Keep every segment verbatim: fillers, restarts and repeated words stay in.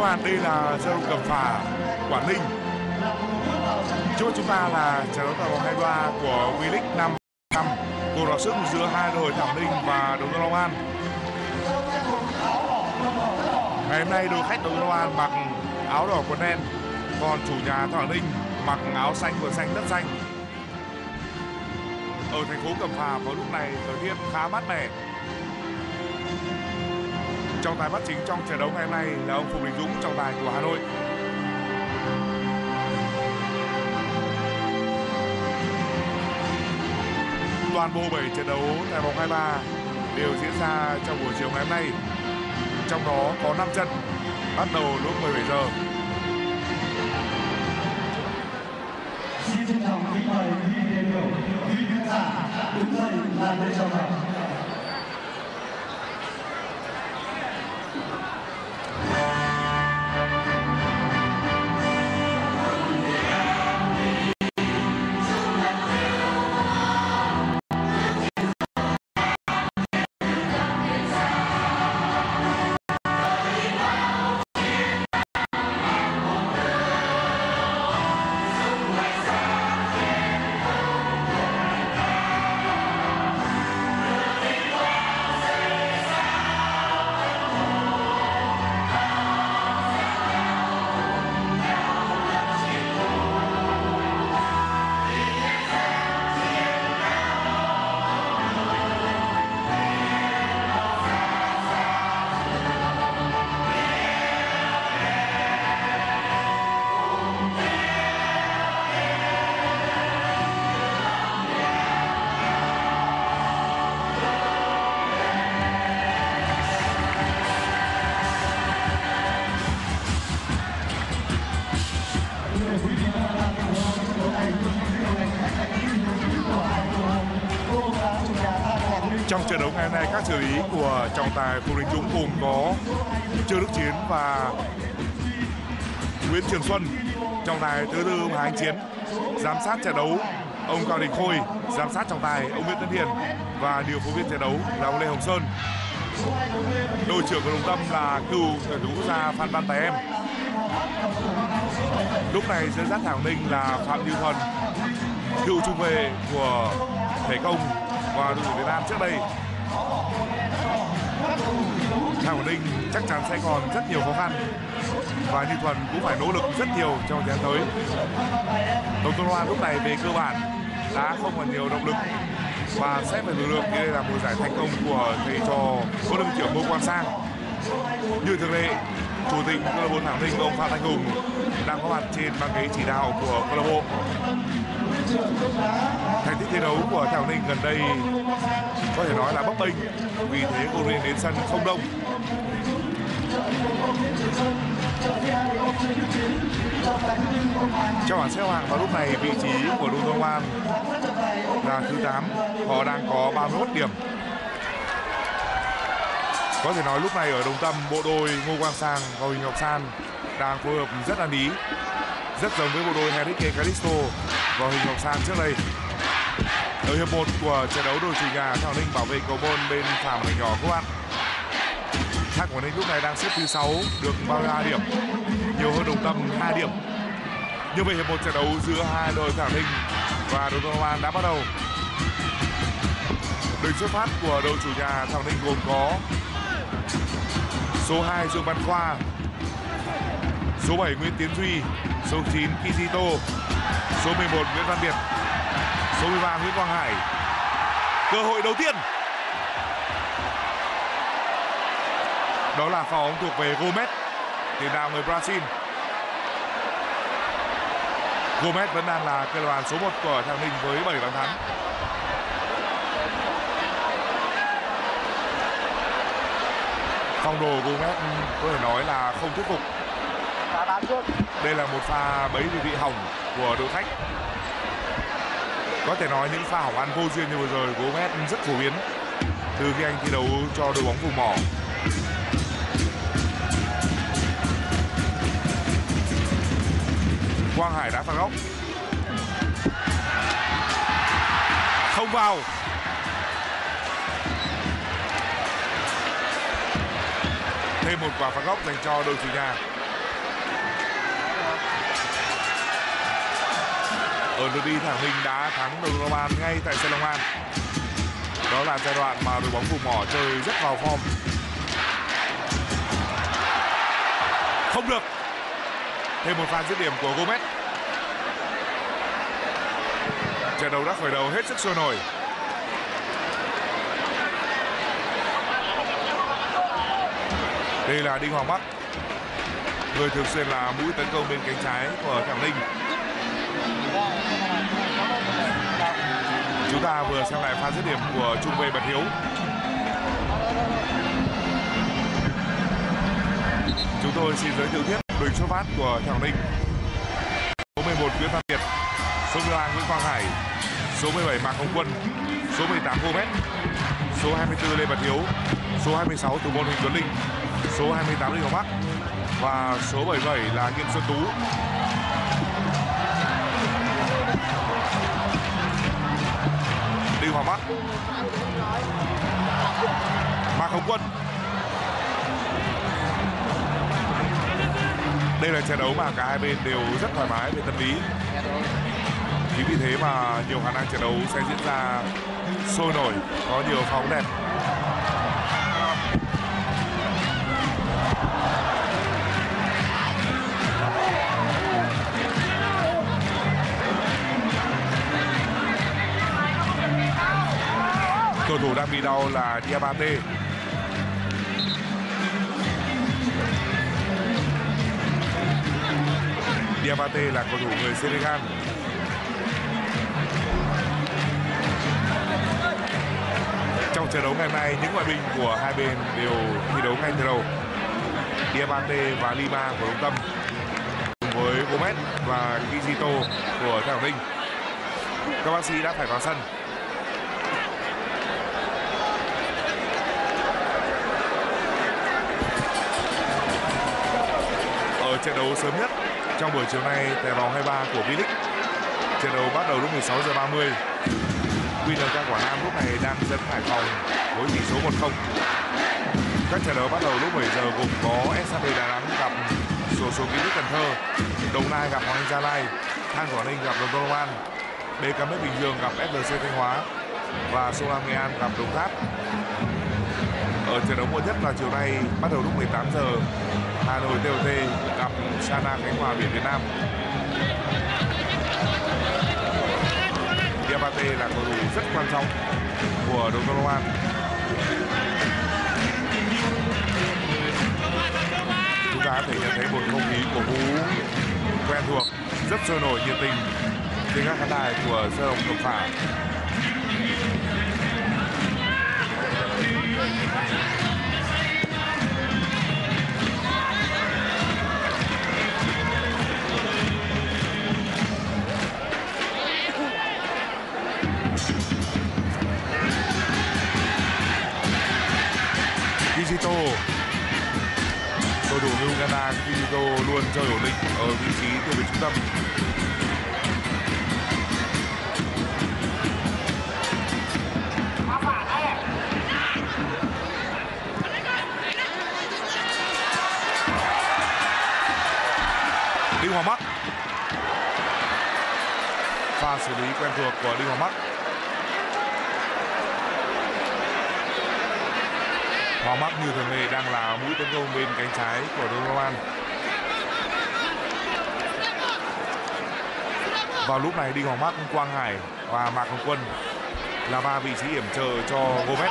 bạn, đây là sân Cẩm Phả, Quảng Ninh. Trước chúng ta là trận đấu tại vòng hai mươi ba của V-League năm năm, cuộc đọ sức giữa hai đội Thảo Ninh và Đồng Tâm Long An. Ngày hôm nay đội khách Đồng Tâm Long An mặc áo đỏ quần đen, còn chủ nhà Thảo Ninh mặc áo xanh quần xanh đất xanh. Ở thành phố Cẩm Phả vào lúc này thời tiết khá mát mẻ. Trọng tài bắt chính trong trận đấu ngày hôm nay là ông Phùng Đình Dũng, trọng tài của Hà Nội. Toàn bộ bảy trận đấu tại vòng hai mươi ba đều diễn ra trong buổi chiều ngày hôm nay. Trong đó có năm trận bắt đầu lúc mười bảy giờ. Xin trân trọng kính mời quý vị đại biểu, quý vị khán giả đứng dậy làm lễ chào mừng. Trong trận đấu ngày hôm nay, các xử lý của trọng tài Phùng Đình Dũng gồm có Trương Đức Chiến và Nguyễn Trường Xuân. Trọng tài thứ tư Hà Anh Chiến. Giám sát trận đấu ông Cao Đình Khôi. Giám sát trọng tài ông Nguyễn Tấn Hiền. Và điều phối viên trận đấu là ông Lê Hồng Sơn. Đội trưởng của Đồng Tâm là cựu tuyển thủ quốc gia Phan Văn Tài Em. Lúc này dẫn dắt Thảo Ninh là Phạm Như Thuần, cựu trung vệ của Thể Công và đội tuyển Việt Nam trước đây. Thảo Ninh chắc chắn sẽ còn rất nhiều khó khăn và Như Thuần cũng phải nỗ lực rất nhiều trong thời gian tới. Đồng Tâm Long An lúc này về cơ bản đã không còn nhiều động lực và sẽ phải lực lượng khi đây là mùa giải thành công của thầy trò huấn luyện viên trưởng Ngô Quang Sang. Như thường lệ, chủ tịch câu lạc bộ Thảo Ninh ông Phạm Thanh Hùng đang có mặt trên băng ghế chỉ đạo của câu lạc bộ. Thành tích thi đấu của Thảo Ninh gần đây có thể nói là bấp bênh, vì thế cầu luyện đến sân không đông. Trong bảng xếp hạng vào lúc này, vị trí của Đồng Tâm Long An là thứ tám, họ đang có ba mươi mốt điểm. Có thể nói lúc này ở Đồng Tâm, bộ đôi Ngô Quang Sang và Huỳnh Ngọc San đang phối hợp rất ăn ý, rất giống với bộ đôi Henrique Calisto và Huỳnh Ngọc San trước đây. Ở hiệp một của trận đấu, đội chủ nhà Thảo Ninh bảo vệ cầu môn bên phải mảnh nhỏ các bạn. Thác Quảng Ninh lúc này đang xếp thứ sáu, được ba mươi hai điểm, nhiều hơn Đồng Tâm hai điểm. Như vậy hiệp một trận đấu giữa hai đội Thảo Ninh và Đồng Tâm Long An đã bắt đầu. Đội xuất phát của đội chủ nhà Thảo Ninh gồm có số hai Dương Văn Khoa, số bảy Nguyễn Tiến Duy, số chín Kizito, số mười một Nguyễn Văn Việt, số mười ba Nguyễn Quang Hải. Cơ hội đầu tiên đó là pha bóng thuộc về Gomez, tiền đạo người Brazil. Gomez vẫn đang là cây đoàn số một của Thảo Ninh với bảy bàn thắng. Phong độ Gomez có thể nói là không thuyết phục. Đây là một pha bẫy vị hỏng của đội khách. Có thể nói những pha hỏng ăn vô duyên như vừa rồi Gomez rất phổ biến từ khi anh thi đấu cho đội bóng vùng mỏ. Quang Hải đã phạt góc, không vào. Thêm một quả phạt góc dành cho đội chủ nhà. Ở lượt đi Thảo Ninh đã thắng đội Long An ngay tại sân Long An. Đó là giai đoạn mà đội bóng Vùng Mỏ chơi rất vào form. Không được. Thêm một pha dứt điểm của Gomez. Trận đấu đã khởi đầu hết sức sôi nổi. Đây là Đinh Hoàng Bắc, người thường xuyên là mũi tấn công bên cánh trái của Thảo Ninh. Chúng ta vừa xem lại pha dứt điểm của trung vệ Bật Hiếu. Chúng tôi xin giới thiệu tiếp đội xuất phát của Thảo Ninh. Số mười một Nguyễn Văn Việt, số mười ba Nguyễn Quang Hải, số mười bảy Mạc Hồng Quân, số mười tám Gomez, số hai mươi tư Lê Bật Hiếu, số hai mươi sáu thủ môn Huỳnh Tuấn Linh, số hai mươi tám Đinh Hoàng Bắc và số bảy mươi bảy là Nghiêm Xuân Tú. Đinh Hoàng Bắc, Mạc Hồng Quân. Đây là trận đấu mà cả hai bên đều rất thoải mái về tâm lý. Chính vì thế mà nhiều khả năng trận đấu sẽ diễn ra sôi nổi, có nhiều pha bóng đẹp. Cầu thủ đang bị đau là Diabate. Diabate là cầu thủ người Senegal. Trong trận đấu ngày hôm nay, những ngoại binh của hai bên đều thi đấu ngay từ đầu. Diabate và Lima của Đồng Tâm cùng với Gomez và Kizito của Thảo Ninh. Các bác sĩ đã phải vào sân. Ở trận đấu sớm nhất trong buổi chiều nay tại vòng hai mươi ba của V-League, trận đấu bắt đầu lúc mười sáu giờ ba mươi. quy en ca Quảng Nam lúc này đang dẫn Hải Phòng với tỷ số một không. Các trận đấu bắt đầu lúc bảy giờ gồm có ét hát bê Đà Nẵng gặp xổ số Ký Cần Thơ, Đồng Nai gặp Hoàng Anh Gia Lai, Than Quảng Ninh gặp Đồng Nai Long An, bê ca em Bình Dương gặp ép lờ xê Thanh Hóa và Sông Lam Nghệ An gặp Đồng Tháp. Ở trận đấu muộn nhất là chiều nay bắt đầu lúc mười tám giờ, Hà Nội tê ô tê gặp Sana Khánh Hòa Biển Việt Nam. Diabate là cầu thủ rất quan trọng của đội Long An. Chúng ta có thể nhận thấy một không khí cổ vũ quen thuộc, rất sôi nổi nhiệt tình trên các khán đài của sân Hồng Cẩm Phả. Kizito, cầu thủ người Uganda, Kizito luôn chơi ổn định ở vị trí tiêu vệ trung tâm. Đinh Hoàng Bắc, pha xử lý quen thuộc của Đinh Hoàng Bắc. Hoàng Bắc như thường lệ đang là mũi tấn công bên cánh trái của đội Long An. Vào lúc này Đinh Hoàng Bắc, Quang Hải và Mạc Hồng Quân là ba vị trí yểm trợ cho Gomez.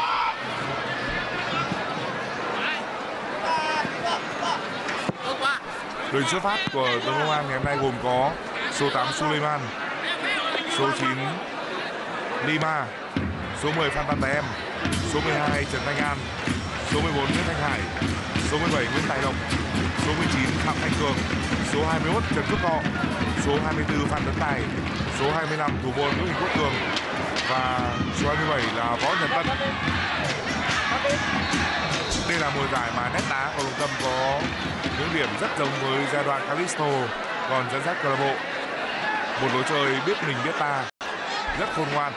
Đội xuất phát của đội Long An ngày hôm nay gồm có số tám Suleiman, số chín Lima, số mười Phan Văn Tài Em, số mười hai Trần Thanh An, số mười bốn Nguyễn Thanh Hải, số mười bảy Nguyễn Tài Lộc, số mười chín Phạm Thanh Cường, số hai mươi mốt Trần Phước Thọ, số hai mươi tư Phan Tấn Tài, số hai mươi lăm thủ môn Nguyễn Huỳnh Quốc Cường và số hai mươi bảy là Võ Nhật Tân. Đây là mùa giải mà nét đá của Đồng Tâm có những điểm rất giống với giai đoạn Calisto còn dẫn dắt câu lạc bộ. Một lối chơi biết mình biết ta, rất khôn ngoan.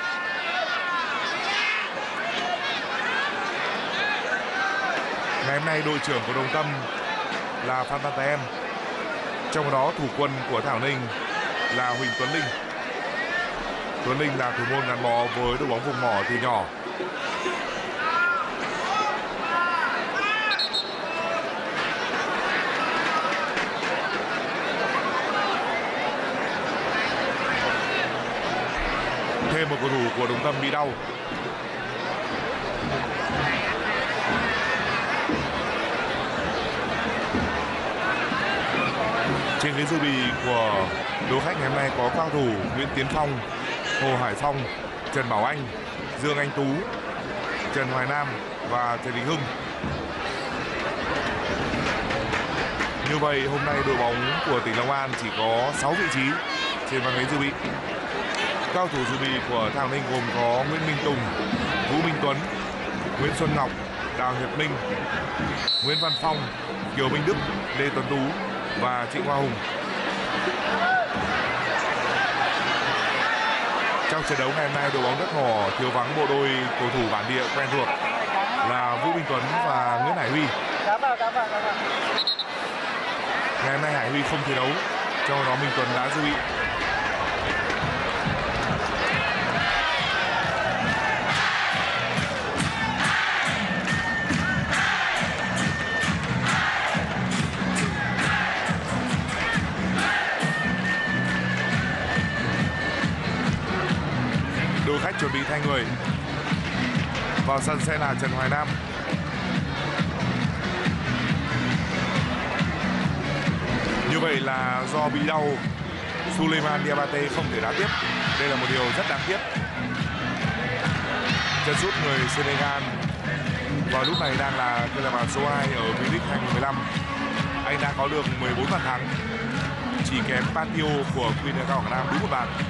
Ngày hôm nay đội trưởng của Đồng Tâm là Phan Văn Tài Em, trong đó thủ quân của Thảo Ninh là Huỳnh Tuấn Linh. Tuấn Linh là thủ môn gắn bó với đội bóng vùng mỏ từ nhỏ. Thêm một cầu thủ của Đồng Tâm bị đau. Trên ghế dự bị của đội khách ngày hôm nay có các thủ Nguyễn Tiến Phong, Hồ Hải Phong, Trần Bảo Anh, Dương Anh Tú, Trần Hoài Nam và Trần Đình Hưng. Như vậy hôm nay đội bóng của tỉnh Long An chỉ có sáu vị trí trên bảng ghế dự bị. Các thủ dự bị của Thảo Ninh gồm có Nguyễn Minh Tùng, Vũ Minh Tuấn, Nguyễn Xuân Ngọc, Đào Nhật Minh, Nguyễn Văn Phong, Kiều Minh Đức, Lê Tuấn Tú và Trịnh Hoa Hùng. Trong trận đấu ngày hôm nay, đội bóng Đất Mỏ thiếu vắng bộ đôi cầu thủ bản địa quen thuộc là Vũ Minh Tuấn và Nguyễn Hải Huy. Ngày hôm nay Hải Huy không thi đấu, trong đó Minh Tuấn đã dự bị. Đội khách chuẩn bị thay người. Vào sân sẽ là Trần Hoài Nam. Như vậy là do bị đau, Suleiman Diabate không thể đá tiếp. Đây là một điều rất đáng tiếc. Chân sút người Senegal vào lúc này đang là tên là bàn số hai ở V-League hai không một năm. Anh đã có được mười bốn bàn thắng, chỉ kém Patio của Queen Cao Quảng Nam đúng một bàn.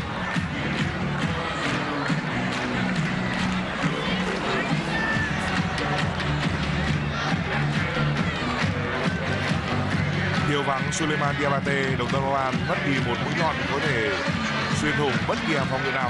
Thiếu vắng Suleiman Diabate, Đồng Tâm Long An mất đi một mũi nhọn có thể xuyên thủng bất kỳ hàng phòng ngự nào.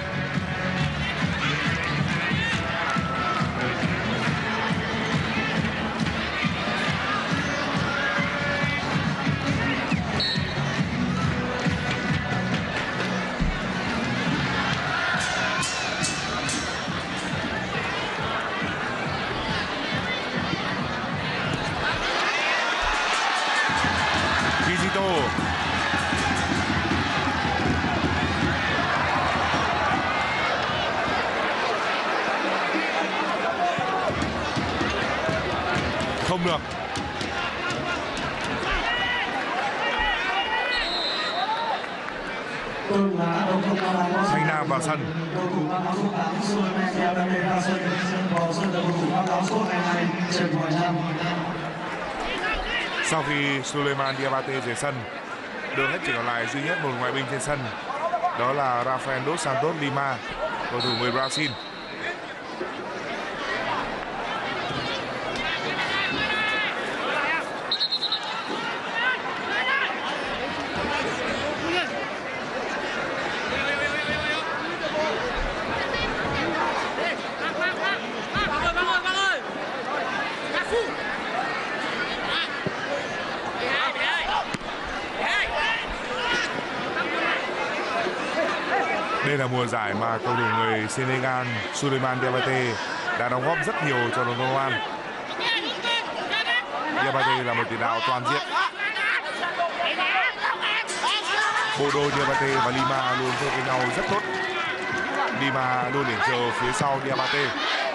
Không được. Thanh Nam vào sân. Sau khi Suleiman Diabate rời sân, đội khách chỉ còn lại duy nhất một ngoại binh trên sân, đó là Rafael dos Santos Lima, cầu thủ người Brazil. Đây là mùa giải mà cầu thủ người Senegal Suleiman Diabate đã đóng góp rất nhiều cho đội Long An. Diabate là một tiền đạo toàn diện. Bộ đôi Diabate và Lima luôn chơi với nhau rất tốt. Lima luôn để chờ phía sau Diabate.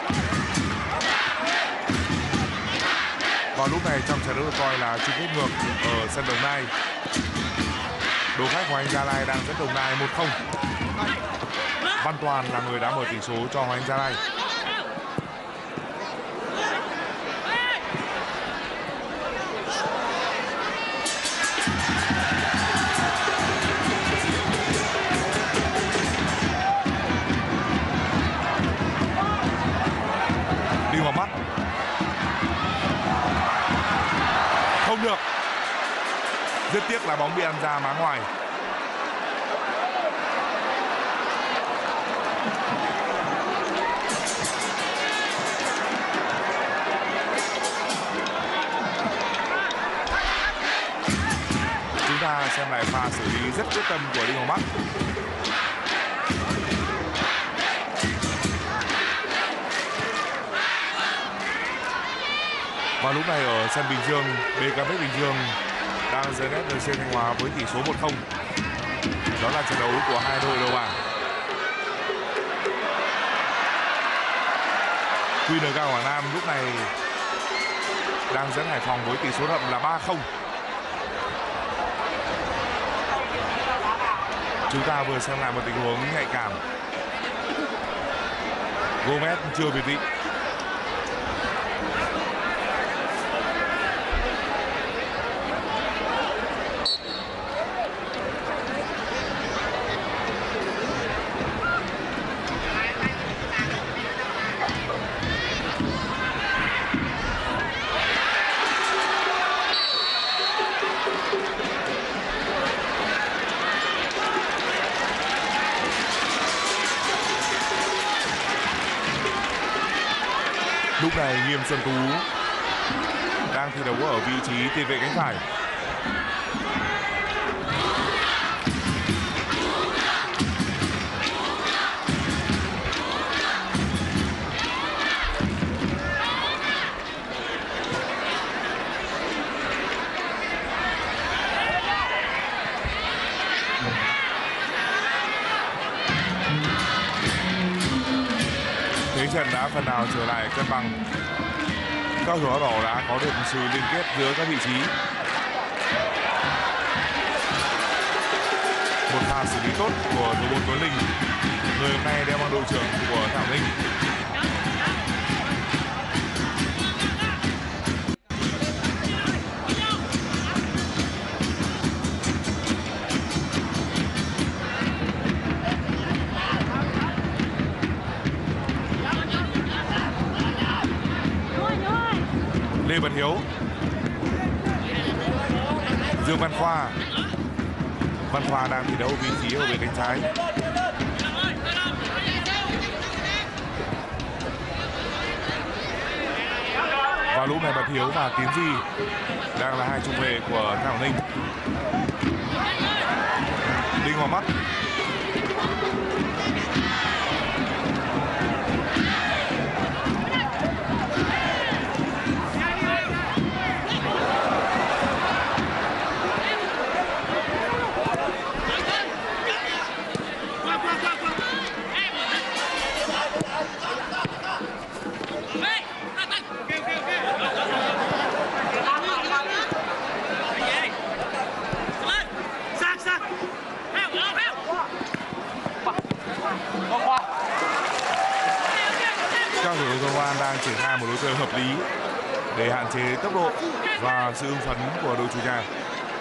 Vào lúc này trong trận đấu được coi là chung kết ngược ở sân Đồng Nai. Đội khách Hoàng Anh Gia Lai đang dẫn Đồng Nai một không. Văn Toàn là người đã mở tỷ số cho Hoàng Anh Gia Lai. Đi vào mắt. Không được. Rất tiếc là bóng bị ăn ra má ngoài. Chúng ta xem lại pha xử lý rất quyết tâm của Đinh Hoàng Bắc. Và lúc này ở sân Bình Dương, bê ca ép Bình Dương đang dẫn ép rờ xê Thanh Hóa với tỷ số một không. Đó là trận đấu của hai đội đầu bảng. quy en ca Quảng Nam lúc này đang dẫn Hải Phòng với tỷ số đậm là ba không. Chúng ta vừa xem lại một tình huống nhạy cảm. Gomez chưa biệt định. Lúc này Nghiêm Xuân Tú đang thi đấu ở vị trí tiền vệ cánh phải. Thế trận đã phần nào trở lại cân bằng. Các thủ áo đỏ đã có được sự liên kết giữa các vị trí. Một pha xử lý tốt của thủ môn Tuấn Linh, người hôm nay đeo mang đội trưởng của Thảo Ninh. Lê Văn Hiếu, Dương Văn Khoa. Văn Khoa đang thi đấu vị trí ở bên cánh trái. Và lúc này Văn Hiếu và Tiến Di đang là hai trung vệ của Thảo Ninh. Đinh Hoàng Bắc. Các thủ công an đang triển khai một lối chơi hợp lý để hạn chế tốc độ và sự hưng phấn của đội chủ nhà.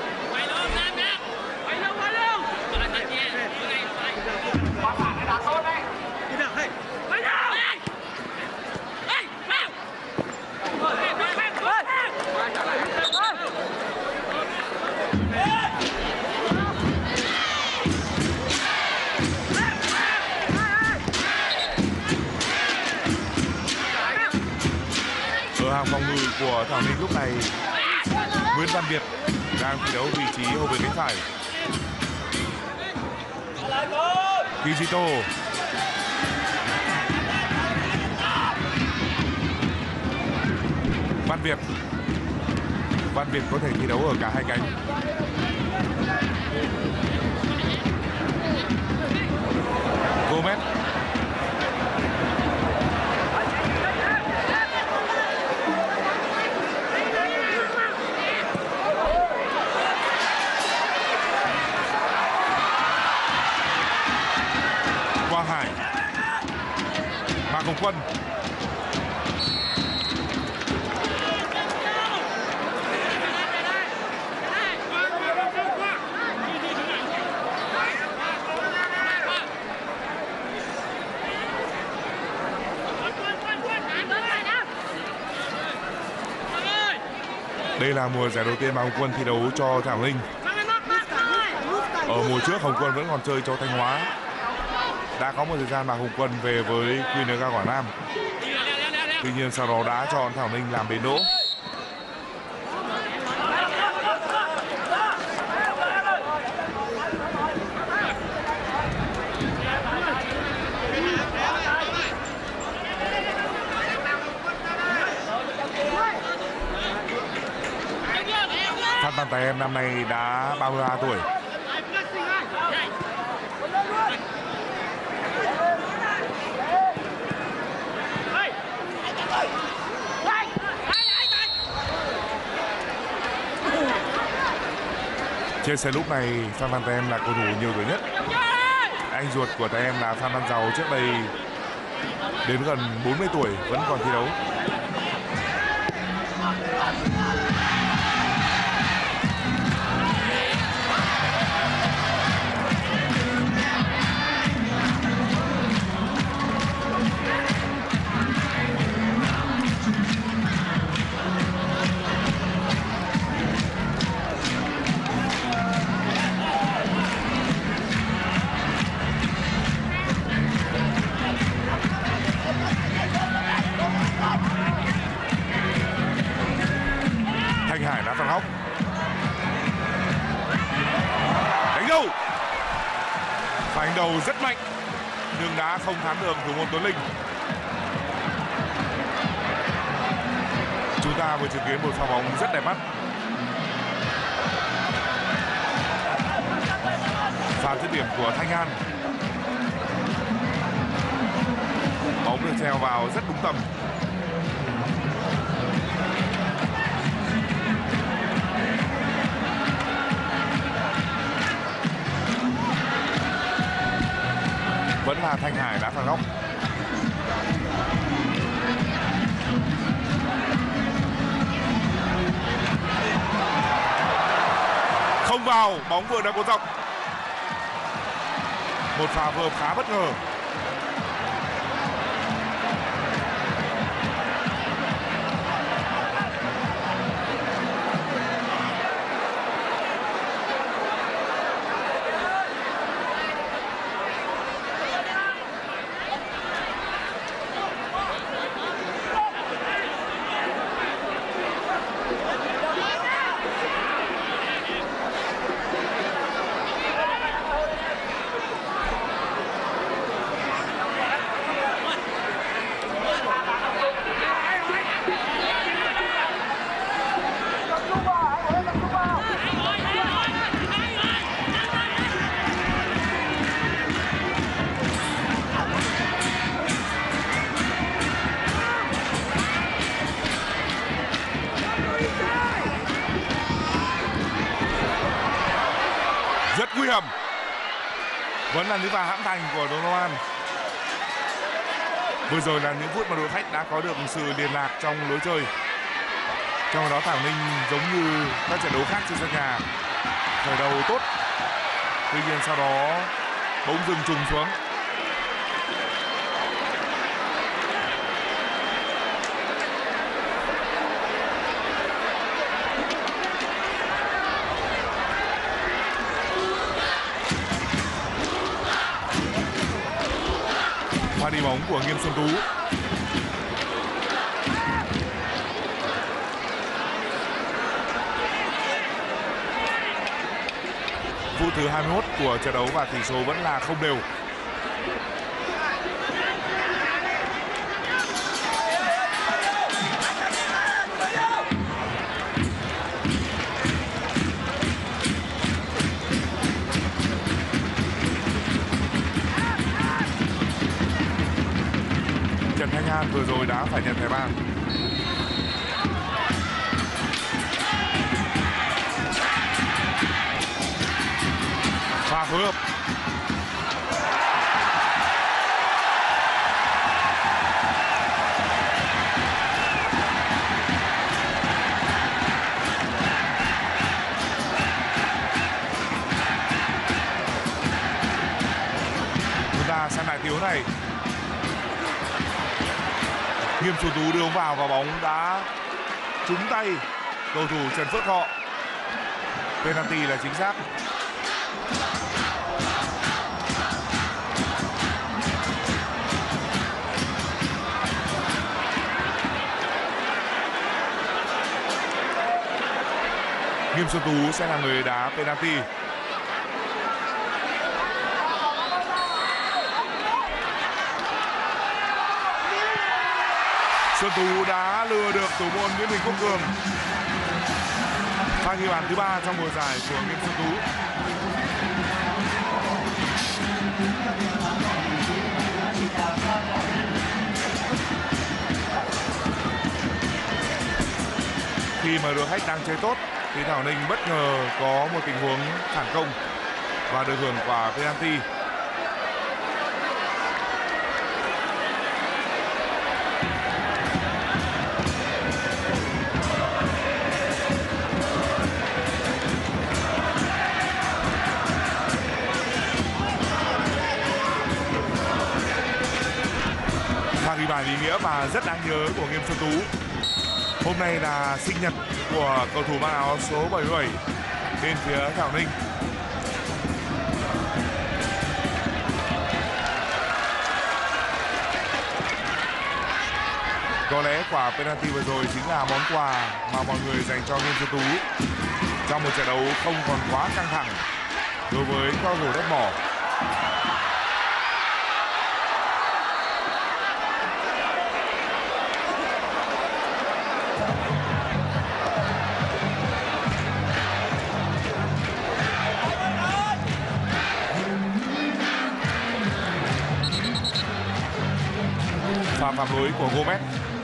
Ở hàng phòng ngự của Thảo Ninh lúc này, Nguyễn Văn Việt đang thi đấu vị trí hậu vệ cánh phải. Kizito, Văn Việt. Văn Việt có thể thi đấu ở cả hai cánh. Gomez. Quang Hải. Mạc Hồng Quân. Đây là mùa giải đầu tiên mà Hồng Quân thi đấu cho Thảo Ninh. Ở mùa trước Hồng Quân vẫn còn chơi cho Thanh Hóa. Đã có một thời gian mà Hồng Quân về với quy en ca Quảng Nam. Tuy nhiên sau đó đã chọn Thảo Ninh làm bến đỗ. Em năm nay đã ba mươi ba tuổi. Trên sân lúc này Phan Văn Tem là cầu thủ nhiều tuổi nhất. Anh ruột của Tem là Phan Văn Giàu trước đây đến gần bốn mươi tuổi vẫn còn thi đấu. Đánh đầu rất mạnh nhưng đã không thắng được thủ môn Tuấn Linh. Chúng ta vừa chứng kiến một pha bóng rất đẹp mắt. Pha dứt điểm của Thanh An. Bóng được treo vào rất đúng tầm. Vẫn là Thanh Hải đá phạt góc. Không vào, bóng vừa đã có dọc. Một pha vừa khá bất ngờ. Rất nguy hiểm. Vẫn là những pha hãm thành của Donovan. Vừa rồi là những phút mà đội khách đã có được sự liên lạc trong lối chơi. Trong đó Thảo Ninh giống như các trận đấu khác trên sân nhà, khởi đầu tốt, tuy nhiên sau đó bỗng dừng trùng xuống. Pha đi bóng của Nghiêm Xuân Tú. Phút thứ hai mươi mốt của trận đấu và tỷ số vẫn là không đều. Trần Thanh An vừa rồi đã phải nhận thẻ vàng. Pha phối hợp. Chúng ta xem lại tiếng này. Nghiêm Xuân Tú đưa vào và bóng đã trúng tay cầu thủ Trần Phước Thọ. Penalty là chính xác. Nghiêm Xuân Tú sẽ là người đá penalty. Xuân Tú đã lừa được thủ môn Nguyễn Huỳnh Quốc Cường. Pha ghi bàn thứ ba trong mùa giải của Nghiêm Xuân Tú. Khi mà đội khách đang chơi tốt thì Thảo Ninh bất ngờ có một tình huống phản công và được hưởng quả penalty. Pha ghi bàn ý nghĩa và rất đáng nhớ của Nghiêm Xuân Tú. Hôm nay là sinh nhật của cầu thủ mang áo số bảy mươi bảy bên phía Thảo Ninh. Có lẽ quả penalty vừa rồi chính là món quà mà mọi người dành cho Nghiêm Xuân Tú trong một trận đấu không còn quá căng thẳng đối với cầu thủ đất mỏ. Pha phạm lỗi của Gomez.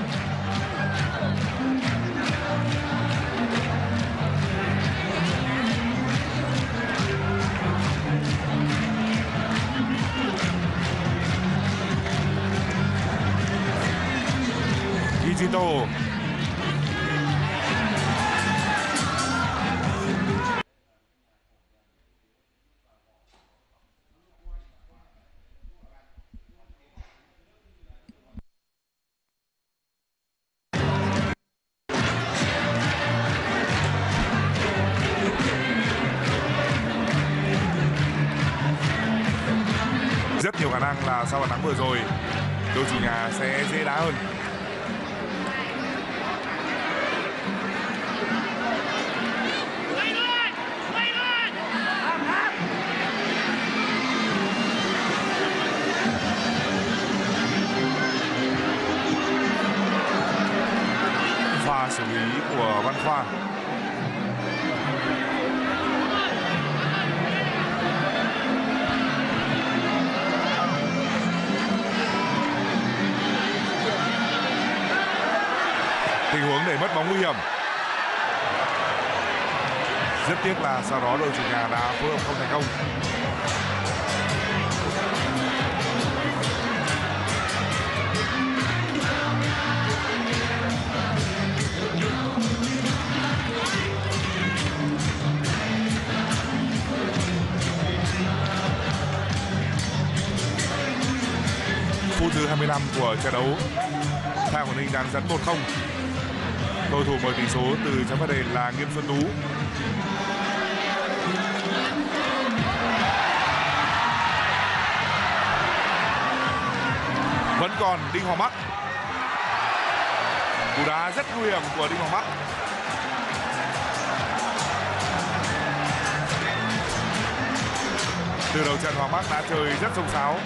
Digito. Rất nhiều khả năng là sau bàn thắng vừa rồi, đội chủ nhà sẽ dễ đá hơn. Pha xử lý của Văn Khoa. Tình huống để mất bóng nguy hiểm. Rất tiếc là sau đó đội chủ nhà đã phối hợp không thành công. Phút thứ hai mươi lăm của trận đấu, Thảo Ninh đang dẫn một không. Cầu thủ mở tỷ số từ chấm phạt đền là Nghiêm Xuân Tú. Vẫn còn Đinh Hoàng Bắc. Cú đá rất nguy hiểm của Đinh Hoàng Bắc. Từ đầu trận Hoàng Bắc đã chơi rất xông xáo.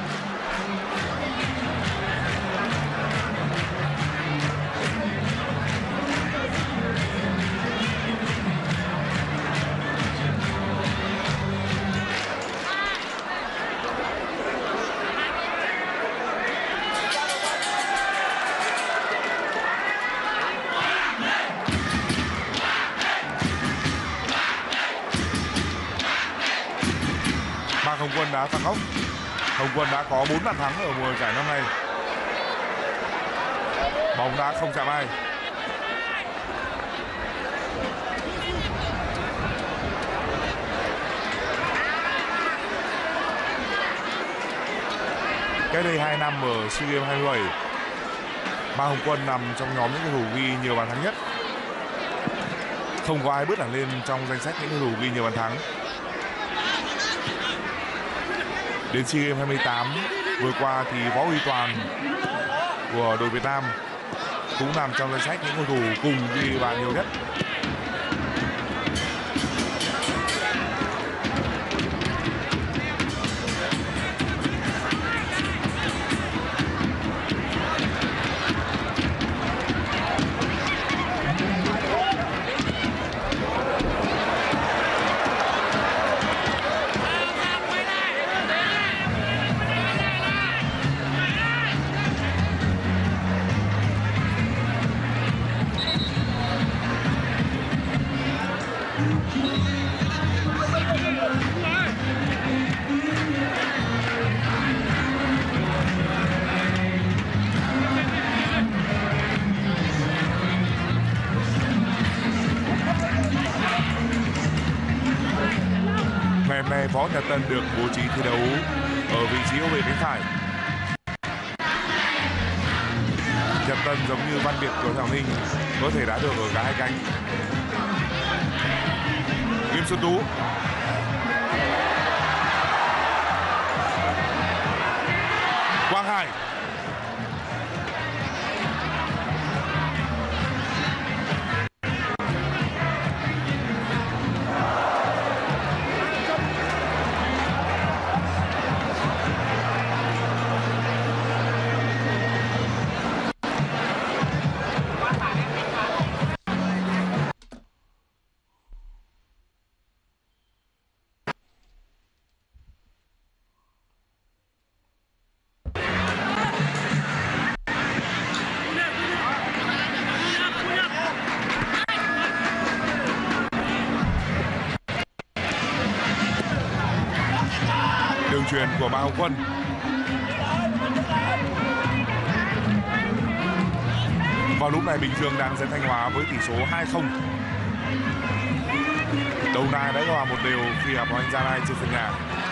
Hồng Quân đá phạt góc. Hồng Quân đã có bốn bàn thắng ở mùa giải năm nay. Bóng đã không chạm ai. Cách đây hai năm ở SEA Games hai mươi bảy, Mai Hồng Quân nằm trong nhóm những cầu thủ ghi nhiều bàn thắng nhất. Không có ai bước hẳn lên trong danh sách những cầu thủ ghi nhiều bàn thắng. Đến SEA Games hai mươi tám vừa qua thì Võ Huy Toàn của đội Việt Nam cũng nằm trong danh sách những cầu thủ cùng ghi bàn nhiều nhất. Võ Nhật Tân được bố trí thi đấu ở vị trí hậu vệ cánh phải. Nhật Tân giống như Văn Biệt của Thảo Ninh có thể đá được ở cả hai cánh. Nghiêm Xuân Tú. Quang Hải. Đường chuyền của Mai Hồng Quân. Vào lúc này Bình Dương đang dẫn Thanh Hóa với tỷ số hai không. Đầu đài đã hòa một đều khi gặp Hoàng Anh Gia Lai trên sân nhà.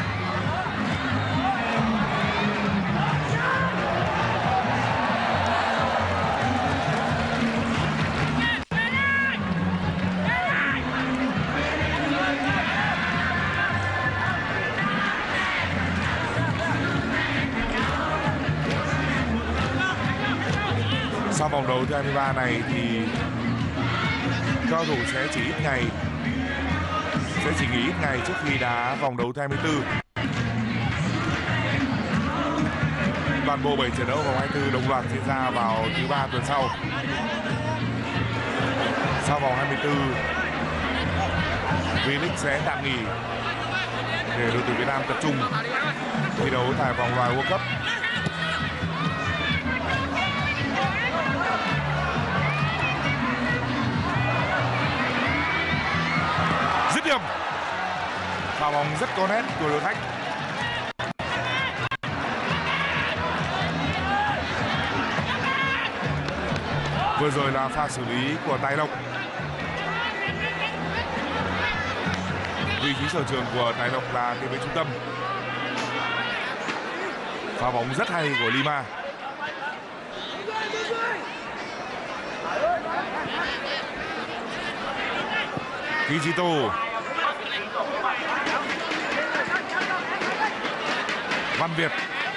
Sau vòng đấu thứ hai mươi ba này thì cao thủ sẽ chỉ ít ngày sẽ chỉ nghỉ ít ngày trước khi đá vòng đấu thứ hai mươi tư. Toàn bộ bảy trận đấu vòng hai mươi tư đồng loạt diễn ra vào thứ ba tuần sau. Sau vòng hai mươi tư, V-League sẽ tạm nghỉ để đội tuyển Việt Nam tập trung thi đấu tại vòng loại World Cup. Dứt điểm. Pha bóng rất có nét của đội khách. Vừa rồi là pha xử lý của Tài Lộc. Vị trí sở trường của Tài Lộc là tiền vệ trung tâm. Pha bóng rất hay của Lima. Kijito. Văn Việt.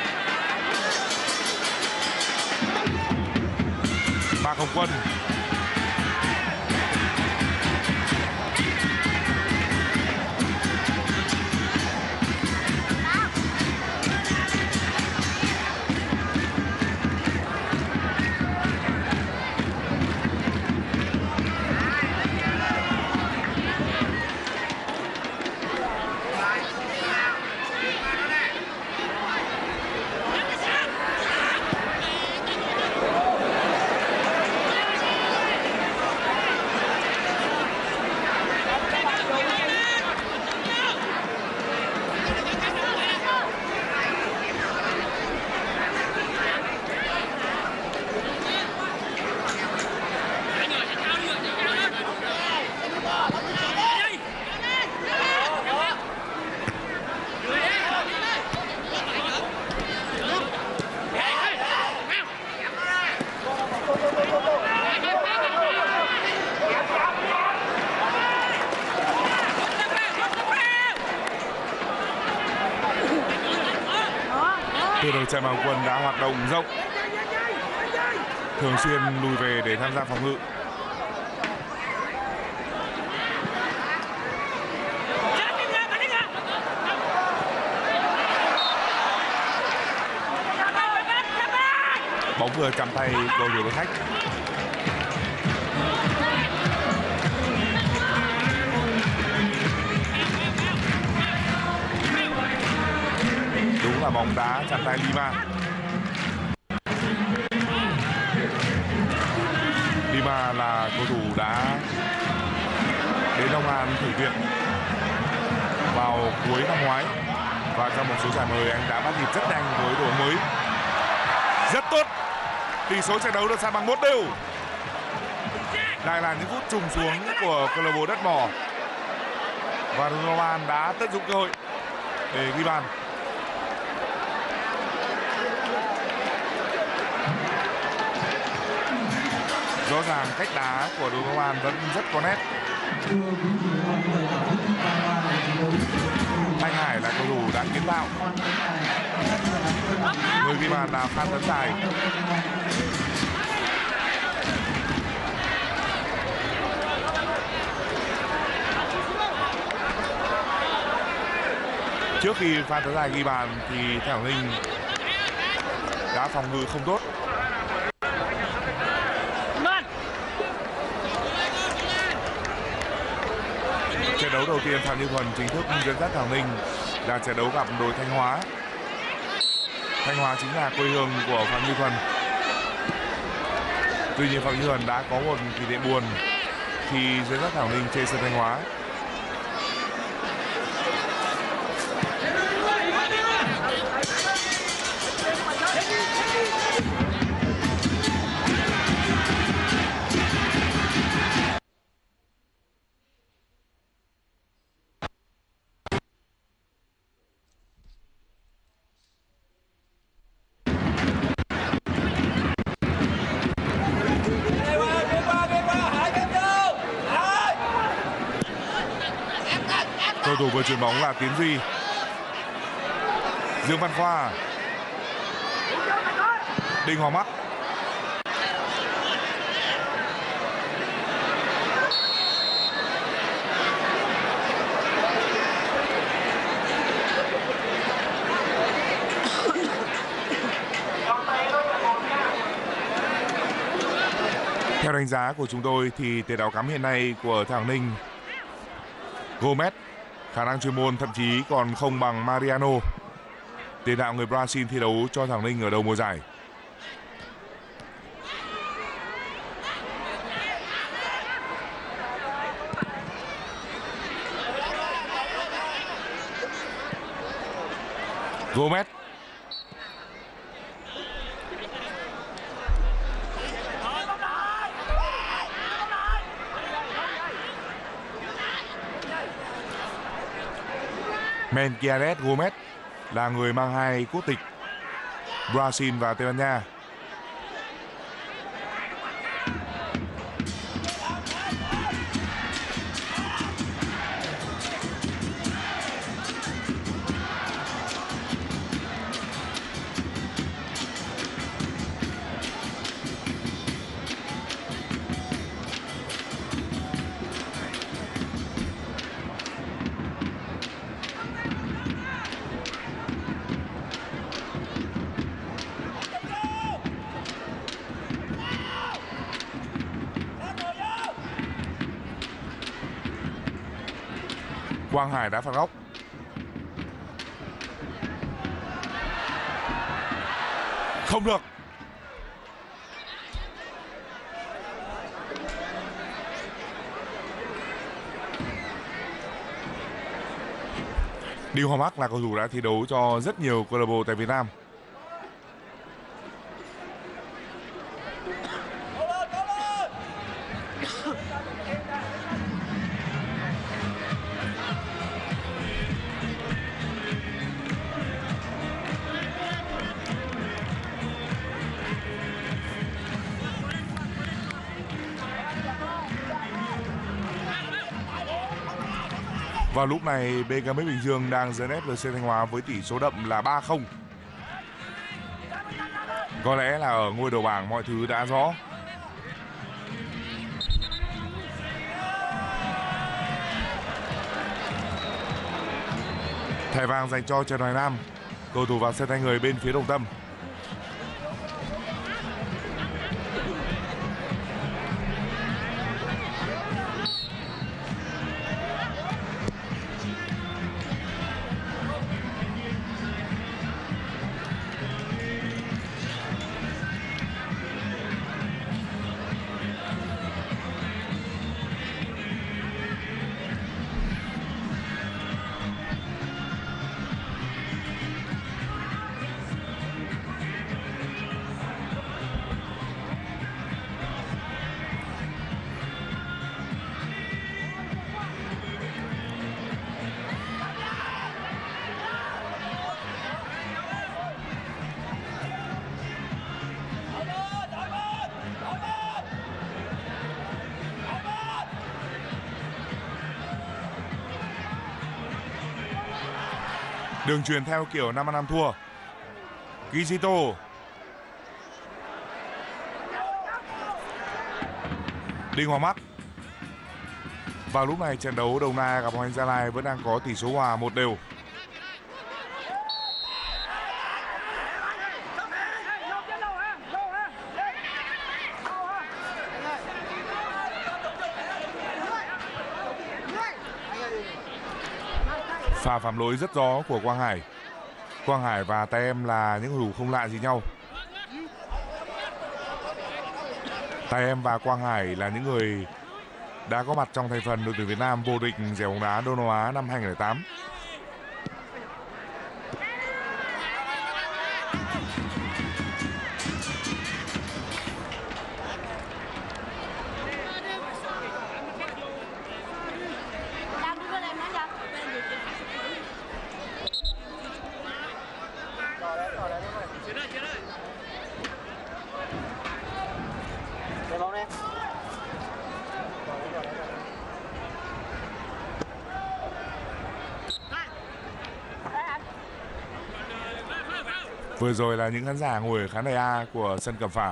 Mạc Hồng Quân. Từ đầu trận Mai Hồng Quân đã hoạt động rộng, thường xuyên lùi về để tham gia phòng ngự. Bóng vừa chạm tay cầu thủ đội khách. Đúng là bóng đá chạm tay Lima. Lima là cầu thủ đã đến Long An thử việc vào cuối năm ngoái và trong một số giải mới anh đã bắt nhịp rất nhanh với đội mới. Rất tốt. Tỷ số trận đấu được san bằng một đều. Đây là những phút trùng xuống của câu lạc bộ Đất Mỏ và Long An đã tận dụng cơ hội để ghi bàn. Rõ ràng cách đá của đội công an vẫn rất có nét. Thanh Hải là cầu thủ đã kiến tạo. Người ghi bàn là Phan Tấn Tài. Trước khi Phan Tấn Tài ghi bàn thì Thảo Ninh đã phòng ngự không tốt. Trận đấu đầu tiên Phạm Như Thuần chính thức dẫn dắt Thảo Ninh là trận đấu gặp đội Thanh Hóa. Thanh Hóa chính là quê hương của Phạm Như Thuần. Tuy nhiên Phạm Như Thuần đã có một kỷ niệm buồn khi dẫn dắt Thảo Ninh trên sân Thanh Hóa. Cầu thủ vừa chuyền bóng là Tiến Duy. Dương Văn Khoa. Đinh Hoàng Bắc. Theo đánh giá của chúng tôi thì tiền đạo cắm hiện nay của Thảo Ninh, Gomez, khả năng chuyên môn thậm chí còn không bằng Mariano, tiền đạo người Brazil thi đấu cho Thảo Ninh ở đầu mùa giải. Gomez. Melquiades Gomez là người mang hai quốc tịch Brazil và Tây Ban Nha. Quang Hải đã phạt góc. Không được. Đinh Hoàng Bắc là cầu thủ đã thi đấu cho rất nhiều câu lạc bộ tại Việt Nam. Vào lúc này bê ca em Bình Dương đang dẫn ép lờ xê Thanh Hóa với tỷ số đậm là ba không. Có lẽ là ở ngôi đầu bảng mọi thứ đã rõ. Thẻ vàng dành cho Trần Hoài Nam, cầu thủ vào sân thay người bên phía Đồng Tâm. Đường chuyền theo kiểu năm ăn năm thua. Kishito. Đinh Hoàng Mắc. Vào lúc này trận đấu Đồng Nai gặp Hoàng Anh Gia Lai vẫn đang có tỷ số hòa một đều. Pha phạm lỗi rất rõ của Quang Hải. Quang Hải và Tay Em là những cầu thủ không lạ gì nhau. Tay Em và Quang Hải là những người đã có mặt trong thành phần đội tuyển Việt Nam vô địch giải bóng đá Đông Nam Á năm hai không không tám. Vừa rồi là những khán giả ngồi ở khán đài A của sân Cẩm Phả.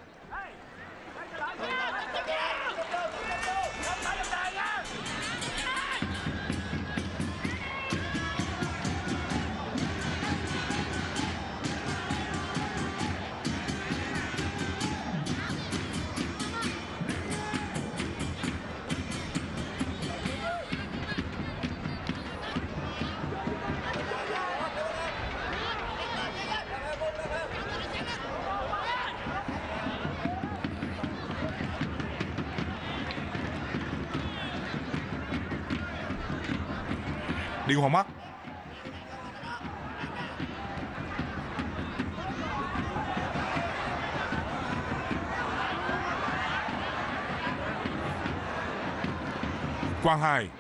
Đinh Hoàng Mắc. Quang Hải.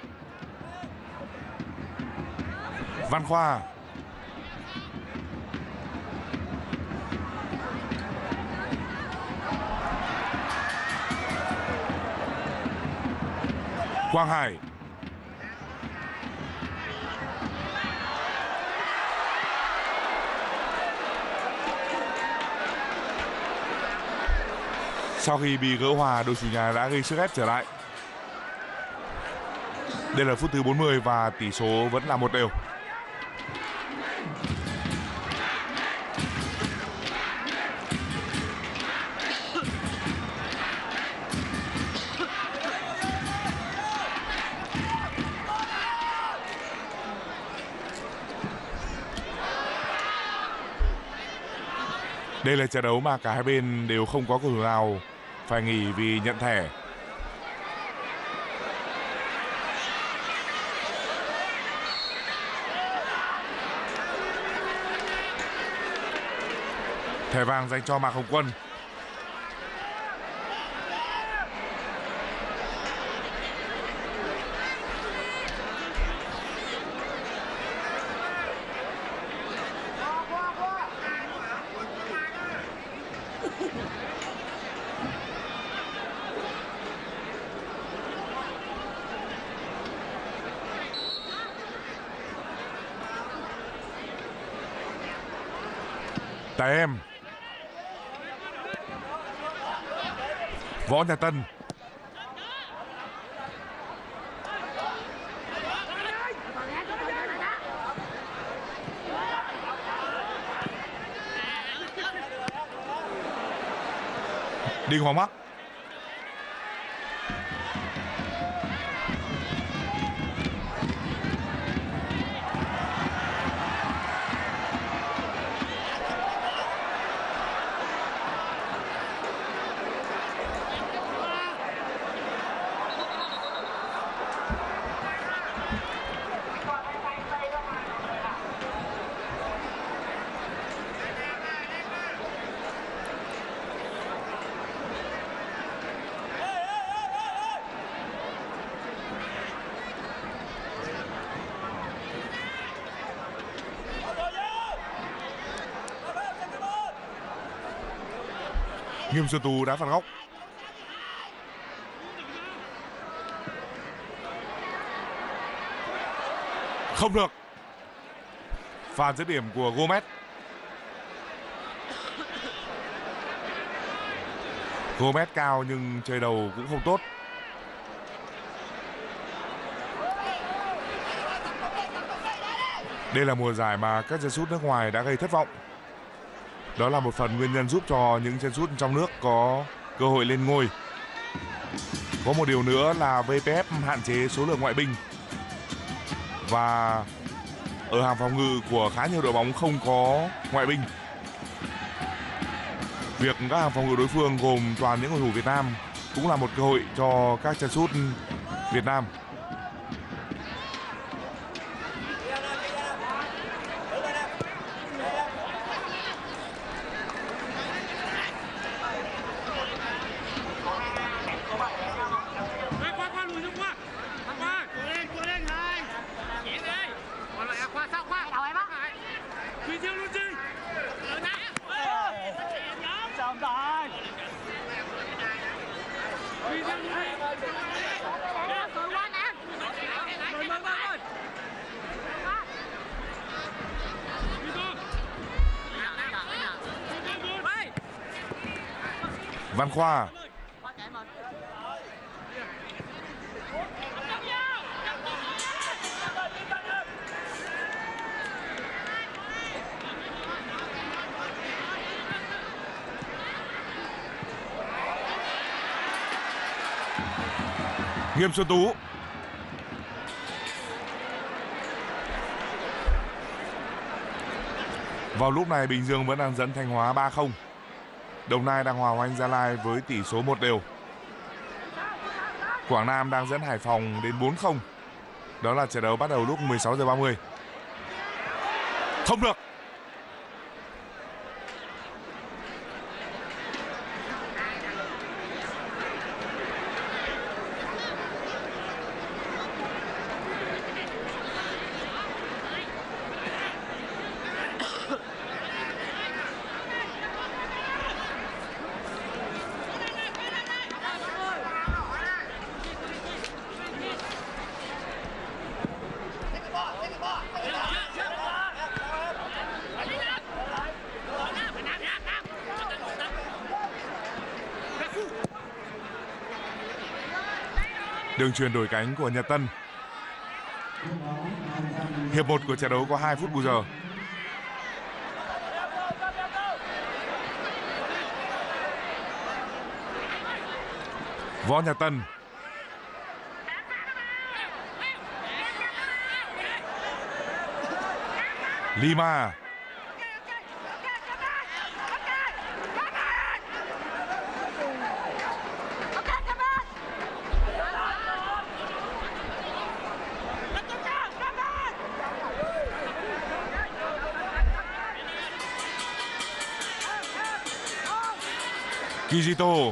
Văn Khoa. Quang Hải. Sau khi bị gỡ hòa, đội chủ nhà đã gây sức ép trở lại. Đây là phút thứ bốn mươi và tỷ số vẫn là một đều. Đây là trận đấu mà cả hai bên đều không có cầu thủ nào phải nghỉ vì nhận thẻ. Thẻ vàng dành cho Mạc Hồng Quân. Tay Em. Võ Nhật Tân. Đinh Hoàng Mắc. Nghiêm Xuân Tú đá phạt góc. Không được. Pha dứt điểm của Gomez. Gomez cao nhưng chơi đầu cũng không tốt. Đây là mùa giải mà các chân sút nước ngoài đã gây thất vọng. Đó là một phần nguyên nhân giúp cho những chân sút trong nước có cơ hội lên ngôi. Có một điều nữa là vê pê ép hạn chế số lượng ngoại binh. Và ở hàng phòng ngự của khá nhiều đội bóng không có ngoại binh. Việc các hàng phòng ngự đối phương gồm toàn những cầu thủ Việt Nam cũng là một cơ hội cho các chân sút Việt Nam. Văn Khoa. Nghiêm Xuân Tú. Vào lúc này Bình Dương vẫn đang dẫn Thanh Hóa ba không. Đồng Nai đang hòa hoành Gia Lai với tỷ số một đều. Quảng Nam đang dẫn Hải Phòng đến bốn không. Đó là trận đấu bắt đầu lúc mười sáu giờ ba mươi. Không được. Đường chuyền đổi cánh của Nhật Tân. Hiệp một của trận đấu có hai phút bù giờ. Võ Nhật Tân. Lima. Kijito.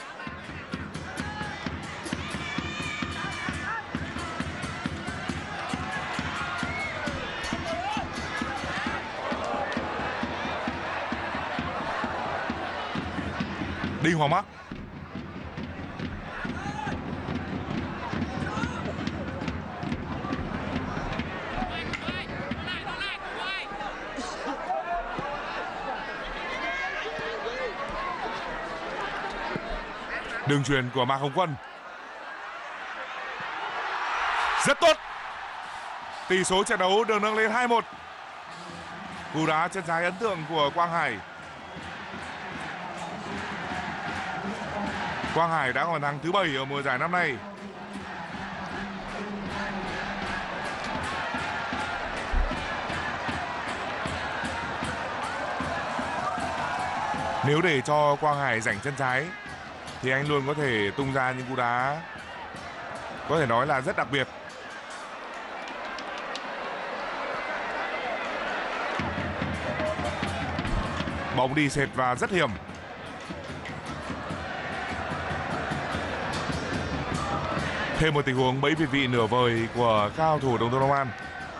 Đinh Hoàng Mắc. Đường chuyền của Mạc Hồng Quân. Rất tốt. Tỷ số trận đấu được nâng lên hai một. Cú đá chân trái ấn tượng của Quang Hải. Quang Hải đã có bàn thắng thứ bảy ở mùa giải năm nay. Nếu để cho Quang Hải rảnh chân trái thì anh luôn có thể tung ra những cú đá có thể nói là rất đặc biệt. Bóng đi sệt và rất hiểm. Thêm một tình huống bẫy việt vị nửa vời của cao thủ Đồng Thôn Long An.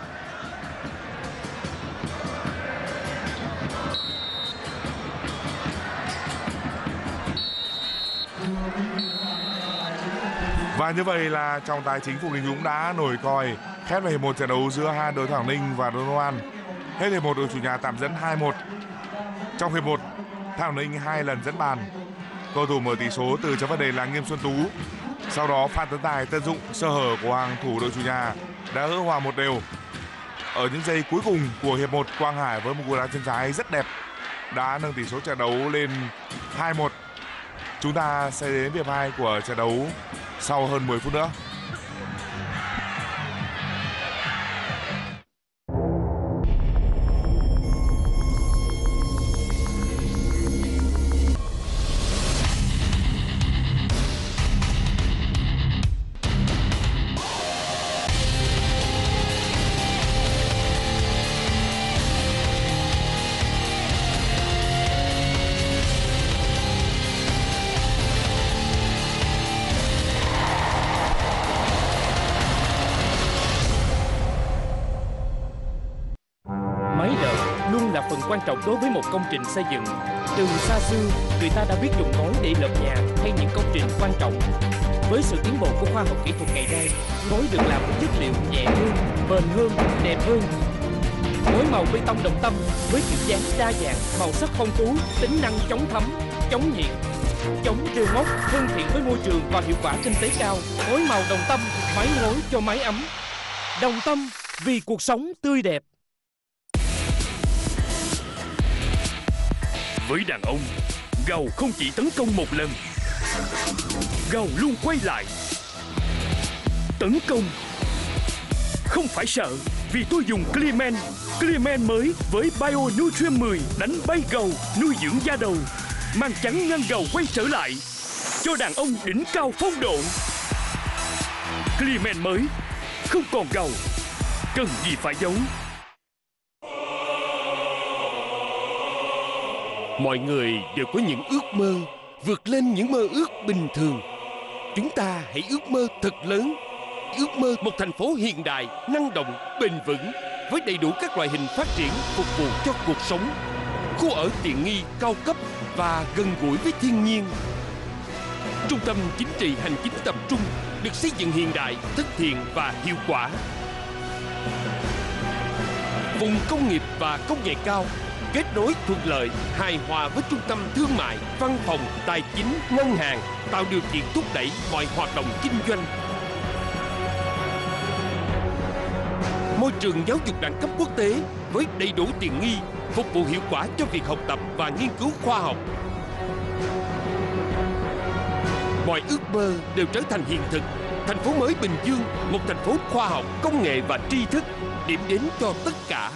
Và như vậy là trọng tài chính Phùng Đình Dũng đã nổi còi khép lại một trận đấu giữa hai đội Quảng Ninh và Đồng Thôn Long An. Hết hiệp một, đội chủ nhà tạm dẫn hai một. Trong hiệp một, Thảo Ninh hai lần dẫn bàn. Cầu thủ mở tỷ số từ trái vấn đề là Nghiêm Xuân Tú. Sau đó Phan Tấn Tài tận dụng sơ hở của hàng thủ đội chủ nhà đã gỡ hòa một đều. Ở những giây cuối cùng của hiệp một, Quang Hải với một cú đá chân trái rất đẹp đã nâng tỷ số trận đấu lên hai một. Chúng ta sẽ đến hiệp hai của trận đấu sau hơn mười phút nữa. Quan trọng đối với một công trình xây dựng. Từ xa xưa, người ta đã biết dùng ngói để lợp nhà hay những công trình quan trọng. Với sự tiến bộ của khoa học kỹ thuật ngày nay, ngói được làm với chất liệu nhẹ hơn, bền hơn, đẹp hơn. Ngói màu bê tông Đồng Tâm với kiểu dáng đa dạng, màu sắc phong phú, tính năng chống thấm, chống nhiệt, chống trêu mốc, thân thiện với môi trường và hiệu quả kinh tế cao. Ngói màu Đồng Tâm, máy ngói cho mái ấm. Đồng Tâm, vì cuộc sống tươi đẹp. Với đàn ông, gầu không chỉ tấn công một lần, gầu luôn quay lại. Tấn công không phải sợ, vì tôi dùng Clearman. Clearman mới với Bio Nutrient mười đánh bay gầu, nuôi dưỡng da đầu, mang trắng ngăn gầu quay trở lại, cho đàn ông đỉnh cao phong độ. Clearman mới, không còn gầu, cần gì phải giấu. Mọi người đều có những ước mơ, vượt lên những mơ ước bình thường. Chúng ta hãy ước mơ thật lớn. Ước mơ một thành phố hiện đại, năng động, bền vững, với đầy đủ các loại hình phát triển phục vụ cho cuộc sống. Khu ở tiện nghi, cao cấp và gần gũi với thiên nhiên. Trung tâm chính trị hành chính tập trung được xây dựng hiện đại, thân thiện và hiệu quả. Vùng công nghiệp và công nghệ cao, kết nối thuận lợi, hài hòa với trung tâm thương mại, văn phòng, tài chính, ngân hàng, tạo điều kiện thúc đẩy mọi hoạt động kinh doanh. Môi trường giáo dục đẳng cấp quốc tế với đầy đủ tiện nghi, phục vụ hiệu quả cho việc học tập và nghiên cứu khoa học. Mọi ước mơ đều trở thành hiện thực. Thành phố mới Bình Dương, một thành phố khoa học, công nghệ và tri thức, điểm đến cho tất cả.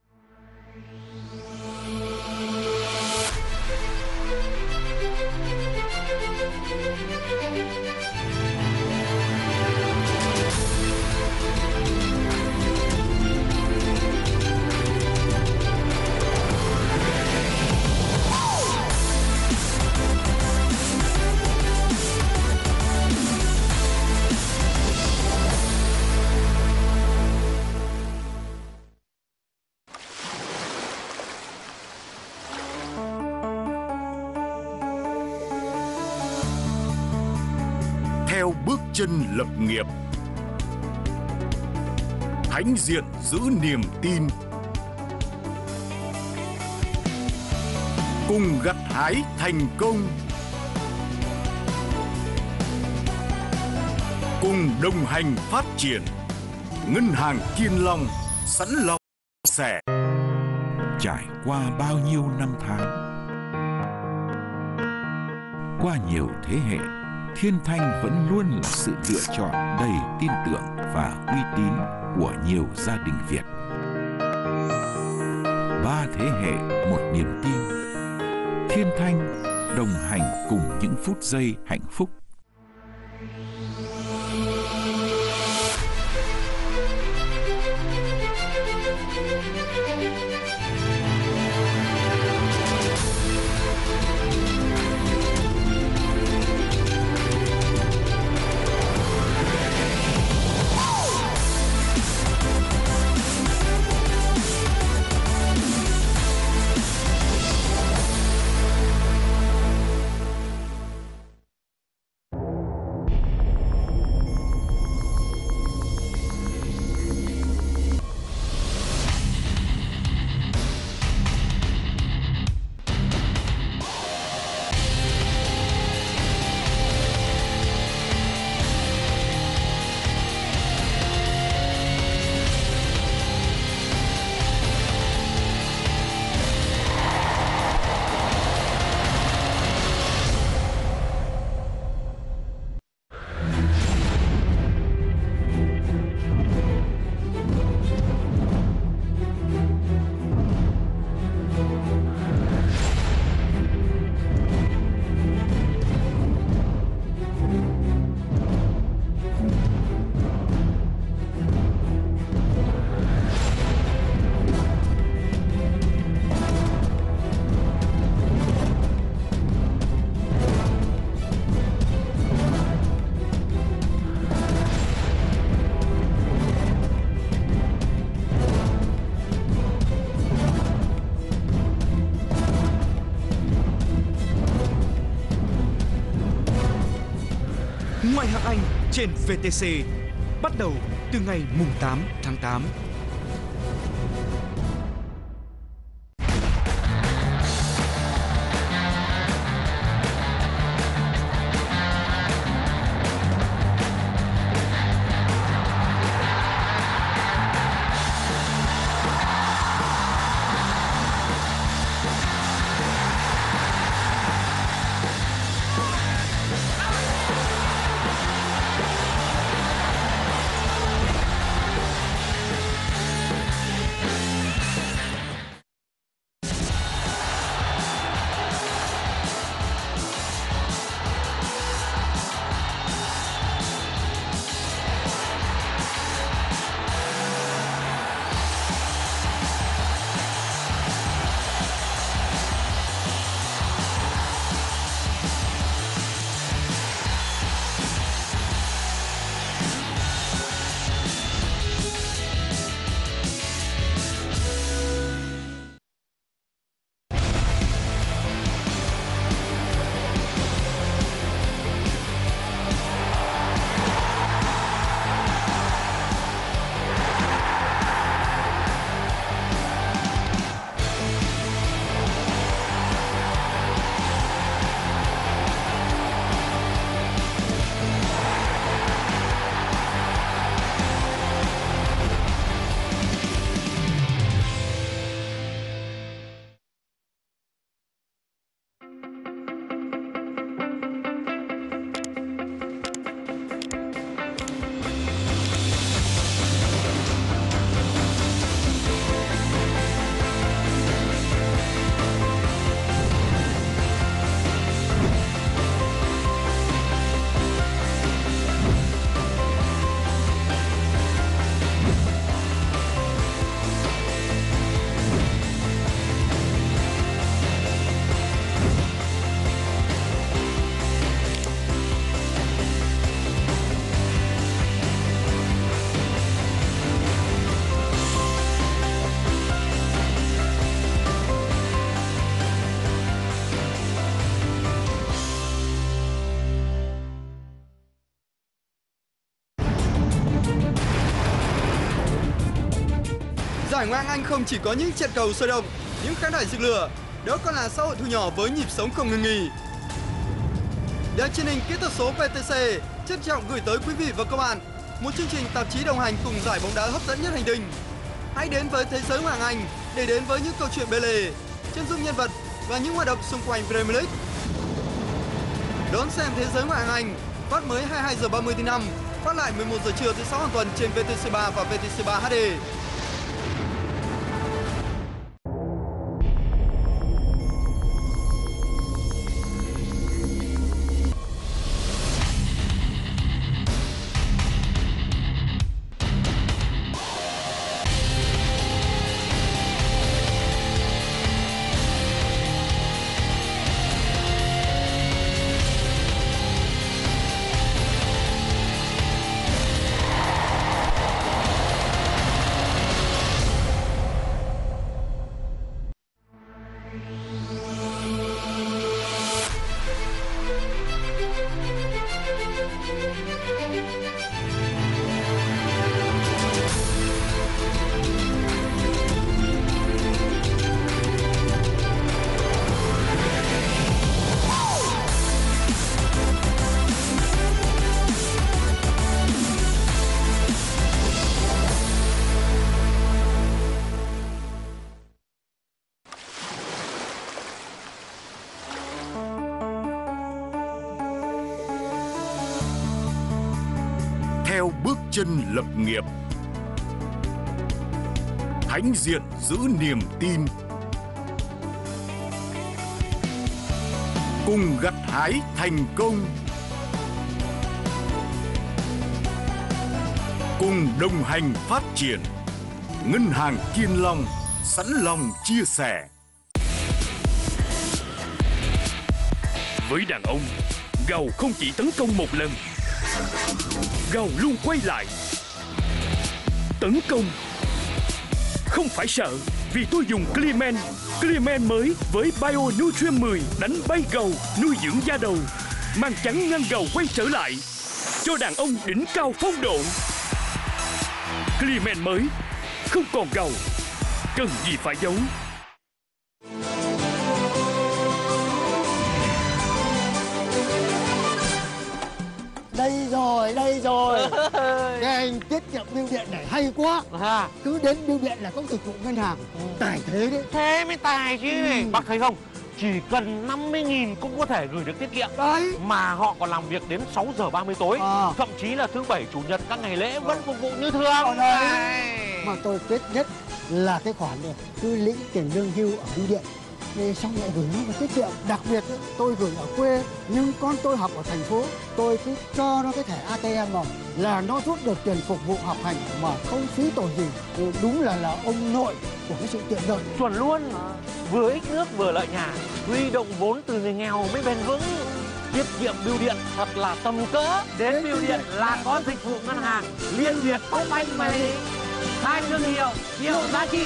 Theo bước chân lập nghiệp, hãnh diện giữ niềm tin, cùng gặt hái thành công, cùng đồng hành phát triển. Ngân hàng Kiên Long sẵn lòng sẻ. Trải qua bao nhiêu năm tháng, qua nhiều thế hệ, Thiên Thanh vẫn luôn là sự lựa chọn đầy tin tưởng và uy tín của nhiều gia đình Việt. Ba thế hệ, một niềm tin. Thiên Thanh đồng hành cùng những phút giây hạnh phúc. Ngoại hạng Anh trên vê tê xê bắt đầu từ ngày mùng tám tháng tám. Giải Ngoại hạng Anh không chỉ có những trận cầu sôi động, những khán đài rực lửa, đó còn là xã hội thu nhỏ với nhịp sống không ngừng nghỉ. Đài truyền hình kỹ thuật số vê tê xê trân trọng gửi tới quý vị và các bạn một chương trình tạp chí đồng hành cùng giải bóng đá hấp dẫn nhất hành tinh. Hãy đến với thế giới Ngoại hạng Anh để đến với những câu chuyện bê lề, chân dung nhân vật và những hoạt động xung quanh Premier League. Đón xem thế giới Ngoại hạng Anh phát mới hai mươi hai giờ ba mươi thứ năm, phát lại mười một giờ trưa thứ sáu hàng tuần trên vê tê xê ba và vê tê xê ba hát đê. Theo bước chân lập nghiệp, hãnh diện giữ niềm tin, cùng gặt hái thành công, cùng đồng hành phát triển. Ngân hàng Kiên Long sẵn lòng chia sẻ. Với đàn ông, gầu không chỉ tấn công một lần, gầu luôn quay lại. Tấn công không phải sợ, vì tôi dùng Clemen. Clemen mới với Bio Nutrient mười đánh bay gầu, nuôi dưỡng da đầu, mang chắn ngăn gầu quay trở lại. cho đàn ông đỉnh cao phong độ. Clement mới, không còn gầu, cần gì phải giấu. Đây rồi, đây rồi. Cái anh tiết kiệm bưu điện này hay quá. À. Cứ đến bưu điện là có dịch vụ ngân hàng. Tài thế đấy. Thế mới tài chứ. Ừ. Bác thấy không? Chỉ cần năm mươi nghìn cũng có thể gửi được tiết kiệm. Đấy. Mà họ còn làm việc đến sáu giờ ba mươi tối. À. Thậm chí là thứ bảy, chủ nhật, các ngày lễ vẫn phục vụ như thường. Đấy. Mà tôi thích nhất là cái khoản này cứ lĩnh tiền lương hưu ở bưu điện. Thì xong lại gửi nó vào tiết kiệm. Đặc biệt tôi gửi ở quê, nhưng con tôi học ở thành phố, tôi cứ cho nó cái thẻ a tê em vào là nó rút được tiền phục vụ học hành mà không phí tội gì. Đúng là là ông nội của cái sự tiện lợi. Chuẩn luôn. Vừa ích nước vừa lợi nhà, huy động vốn từ người nghèo mới bền vững. Tiết kiệm bưu điện thật là tầm cỡ. Đến bưu điện là có dịch vụ ngân hàng Liên Việt Techcombank mà đi. Hai thương hiệu, nhiều giá trị.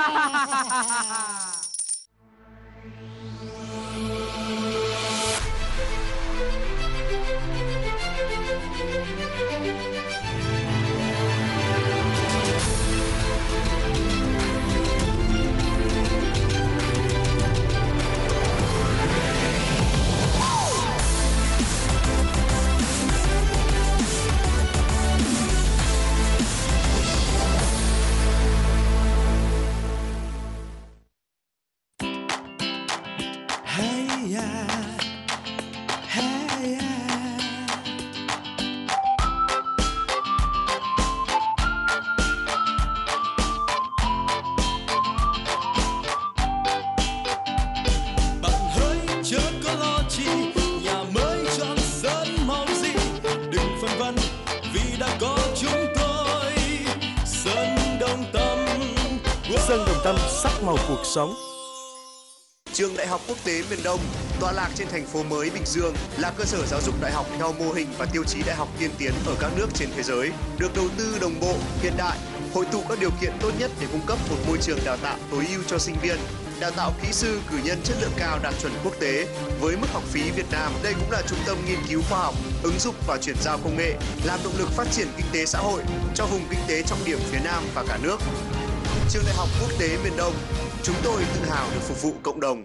Sân Đồng Tâm sắc màu cuộc sống. Trường Đại học Quốc tế Miền Đông tọa lạc trên thành phố mới Bình Dương là cơ sở giáo dục đại học theo mô hình và tiêu chí đại học tiên tiến ở các nước trên thế giới, được đầu tư đồng bộ, hiện đại, hội tụ các điều kiện tốt nhất để cung cấp một môi trường đào tạo tối ưu cho sinh viên, đào tạo kỹ sư, cử nhân chất lượng cao đạt chuẩn quốc tế với mức học phí Việt Nam. Đây cũng là trung tâm nghiên cứu khoa học, ứng dụng và chuyển giao công nghệ, làm động lực phát triển kinh tế xã hội cho vùng kinh tế trọng điểm phía Nam và cả nước. Trường Đại học Quốc tế Miền Đông, chúng tôi tự hào được phục vụ cộng đồng.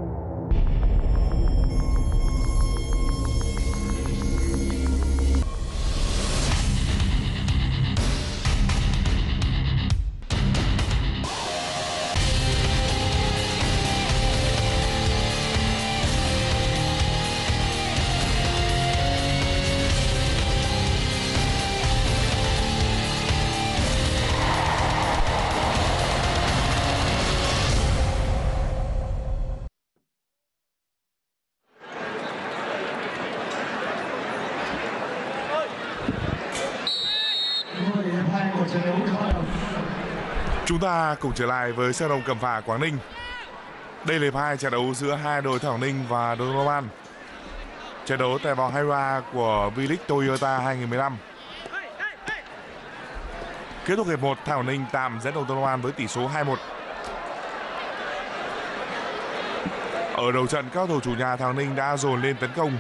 Chúng ta cùng trở lại với sân Đồng Cẩm Phả, Quảng Ninh. Đây là hiệp hai trận đấu giữa hai đội Thảo Ninh và Đông Long An. Trận đấu tại vòng hai mươi ba của V-League Toyota hai không một năm. Kết thúc hiệp một, Thảo Ninh tạm dẫn đầu Đông Long An với tỷ số hai một. Ở đầu trận, các cầu thủ chủ nhà Thảo Ninh đã dồn lên tấn công.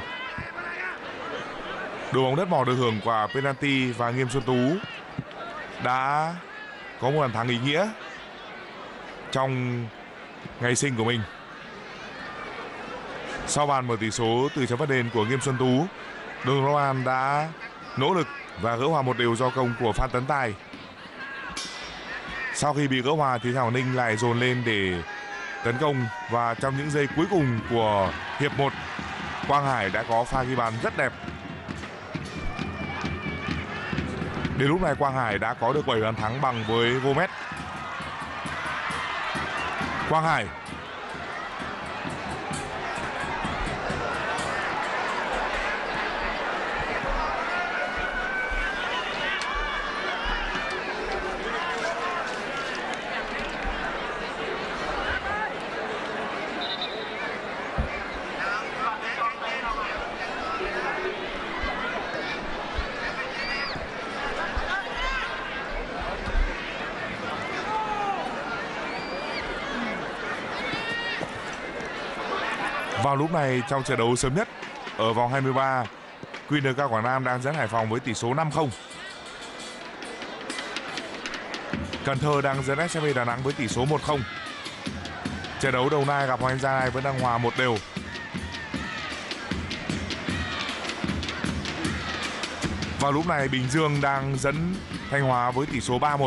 Đội bóng đất mỏ được hưởng quả penalty và Nghiêm Xuân Tú đã có một bàn thắng ý nghĩa trong ngày sinh của mình. Sau bàn mở tỷ số từ chấm phạt đền của Nghiêm Xuân Tú, Đông Long An đã nỗ lực và gỡ hòa một đều do công của Phan Tấn Tài. Sau khi bị gỡ hòa thì Thảo Ninh lại dồn lên để tấn công, và trong những giây cuối cùng của hiệp một, Quang Hải đã có pha ghi bàn rất đẹp. Đến lúc này Quang Hải đã có được bảy bàn thắng bằng với Gomez. Quang Hải Vào lúc này trong trận đấu sớm nhất ở vòng hai mươi ba, quy en ca Quảng Nam đang dẫn Hải Phòng với tỷ số năm không. Cần Thơ đang dẫn ét ép vê Đà Nẵng với tỷ số một không. Trận đấu Đồng Nai gặp Hoàng Anh Gia Lai vẫn đang hòa một đều. Vào lúc này Bình Dương đang dẫn Thanh Hóa với tỷ số ba một.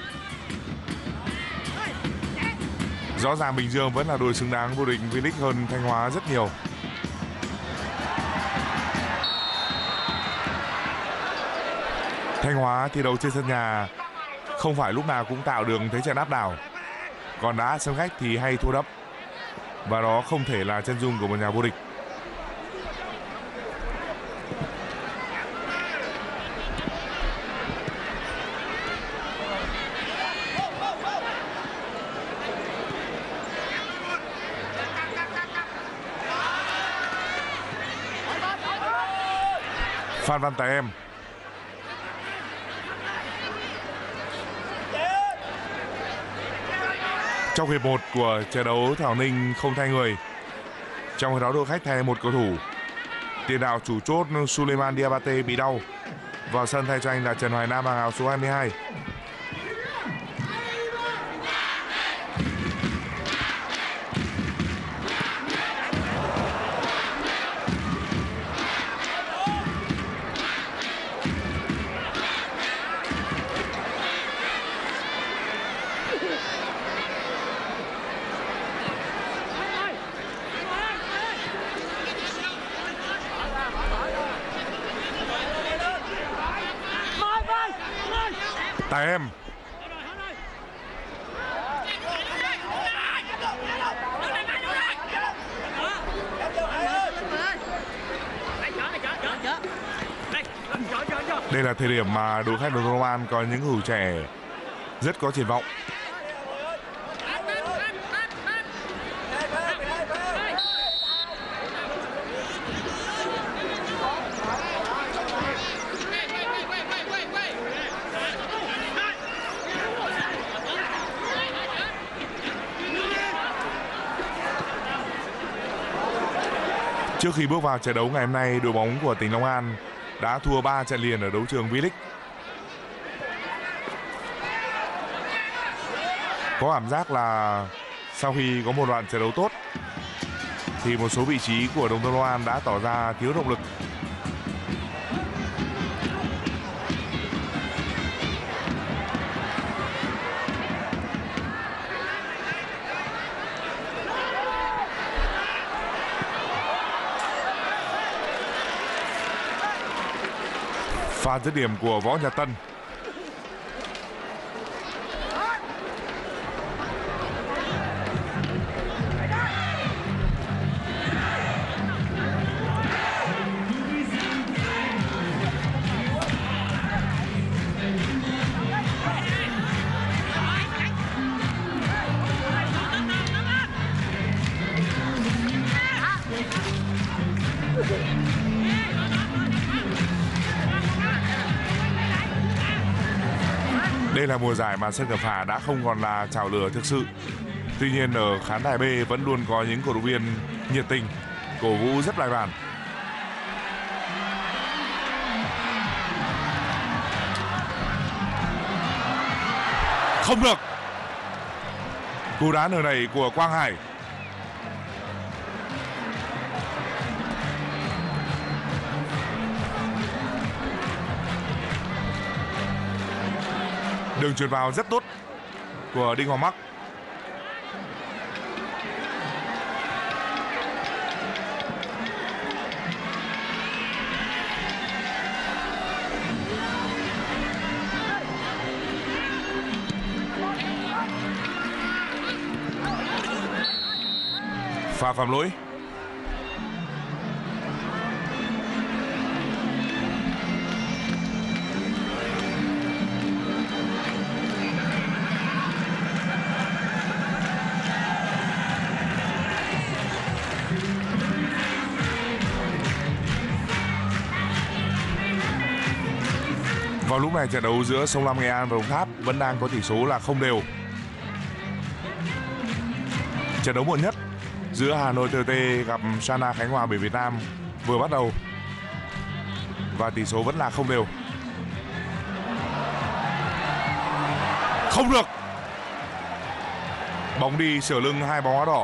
Rõ ràng Bình Dương vẫn là đội xứng đáng vô địch V-League hơn Thanh Hóa rất nhiều. Thanh Hóa thi đấu trên sân nhà không phải lúc nào cũng tạo được thế trận áp đảo. Còn đá sân khách thì hay thua đẫm. Và đó không thể là chân dung của một nhà vô địch. Phan Văn Tài Em. Trong hiệp một của trận đấu Thảo Ninh không thay người. Trong khi đó đội khách thay một cầu thủ. Tiền đạo chủ chốt Suleiman Diabate bị đau. Vào sân thay cho anh là Trần Hoài Nam mang áo số hai mươi hai. Tài Em. Đây là thời điểm mà đội khách Đồng Nai An có những cầu thủ trẻ rất có triển vọng. Trước khi bước vào trận đấu ngày hôm nay, đội bóng của tỉnh Long An đã thua ba trận liền ở đấu trường V-League. Có cảm giác là sau khi có một đoạn trận đấu tốt thì một số vị trí của Đồng Tâm Long An đã tỏ ra thiếu động lực. Pha dứt điểm của Võ Nhật Tân. Đây là mùa giải mà sân Cẩm Phả đã không còn là chảo lửa thực sự. Tuy nhiên ở khán đài B vẫn luôn có những cổ động viên nhiệt tình, cổ vũ rất bài bản. Không được. Cú đá nửa này của Quang Hải. Đường chuyền vào rất tốt của Đinh Hoàng Mắc. Pha phạm lỗi. Vào lúc này trận đấu giữa Sông Lam Nghệ An và Đồng Tháp vẫn đang có tỷ số là không đều. Trận đấu muộn nhất giữa Hà Nội tê tê gặp Sana Khánh Hòa bảy Việt Nam vừa bắt đầu. và tỷ số vẫn là không đều. Không được. Bóng đi sửa lưng hai bóng áo đỏ.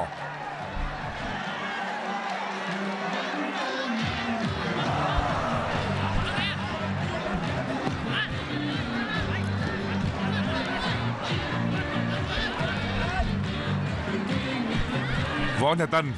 Võ Nhật Tân.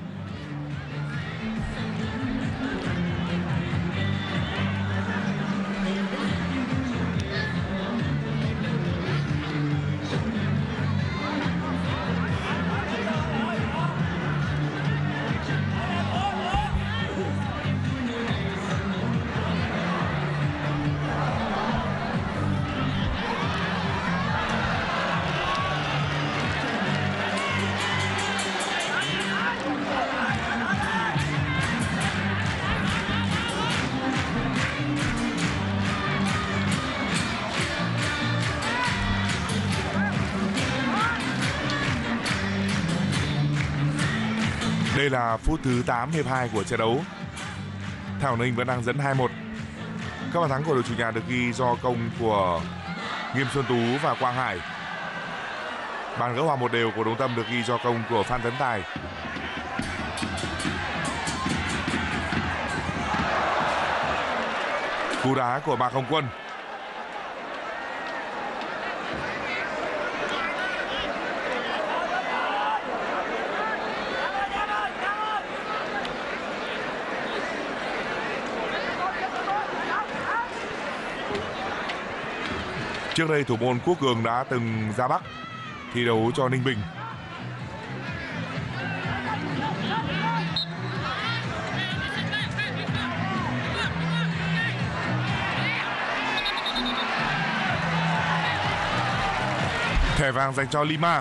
Đây là phút thứ tám hiệp hai của trận đấu. Thảo Ninh vẫn đang dẫn hai một. Các bàn thắng của đội chủ nhà được ghi do công của Nghiêm Xuân Tú và Quang Hải. Bàn gỡ hòa một đều của Đồng Tâm được ghi do công của Phan Tấn Tài. Cú đá của Mạc Hồng Quân. Trước đây thủ môn Quốc Cường đã từng ra Bắc thi đấu cho Ninh Bình. Thẻ vàng dành cho Lima.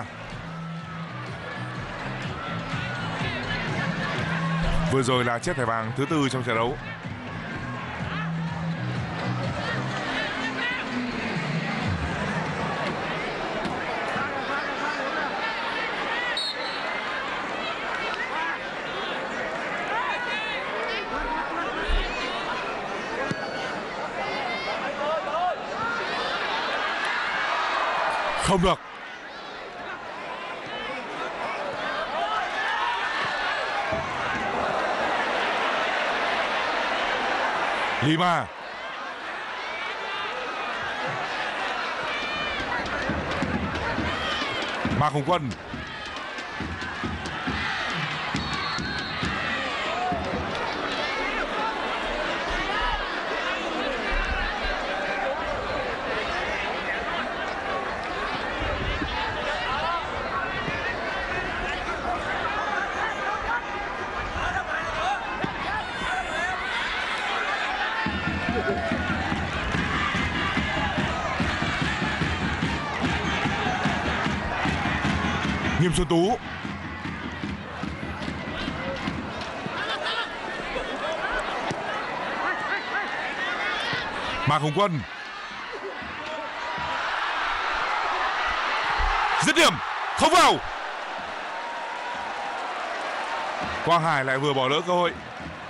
Vừa rồi là chiếc thẻ vàng thứ tư trong trận đấu. Không được. Lima. Mạc Hồng Quân. Nghiêm Xuân Tú. Mạc Hồng Quân. Dứt điểm, không vào. Quang Hải lại vừa bỏ lỡ cơ hội.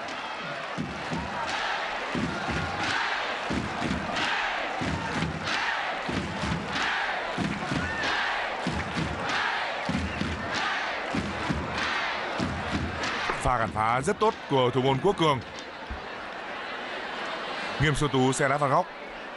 Pha cản phá rất tốt của thủ môn Quốc Cường. Nghiêm Xuân Tú xe đá phạt góc.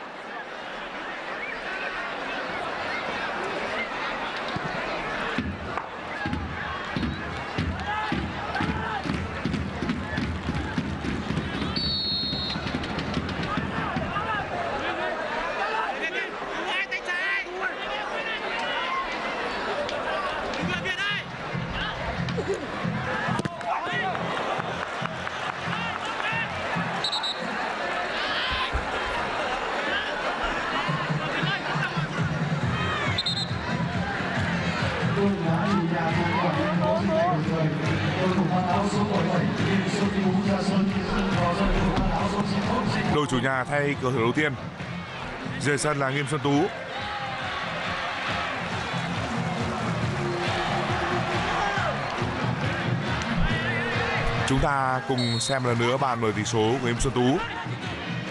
Đội chủ nhà thay cửa thủ đầu tiên. Rời sân là Nghiêm Xuân Tú. Chúng ta cùng xem lần nữa bàn mở tỷ số của Nghiêm Xuân Tú.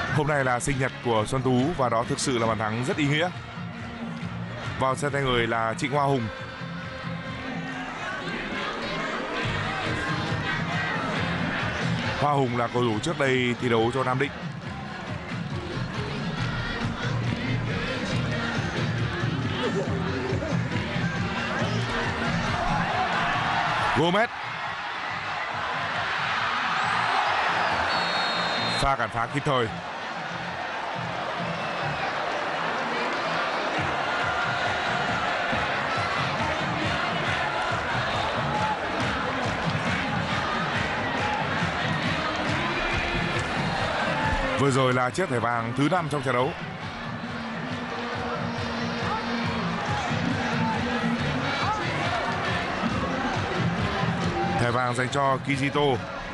Hôm nay là sinh nhật của Xuân Tú và đó thực sự là bàn thắng rất ý nghĩa. Vào sân thay người là Trịnh Hoa Hùng. Hoa Hùng là cầu thủ trước đây thi đấu cho Nam Định. Gomez. Pha cản phá kịp thời. Vừa rồi là chiếc thẻ vàng thứ năm trong trận đấu. Thẻ vàng dành cho Kijito.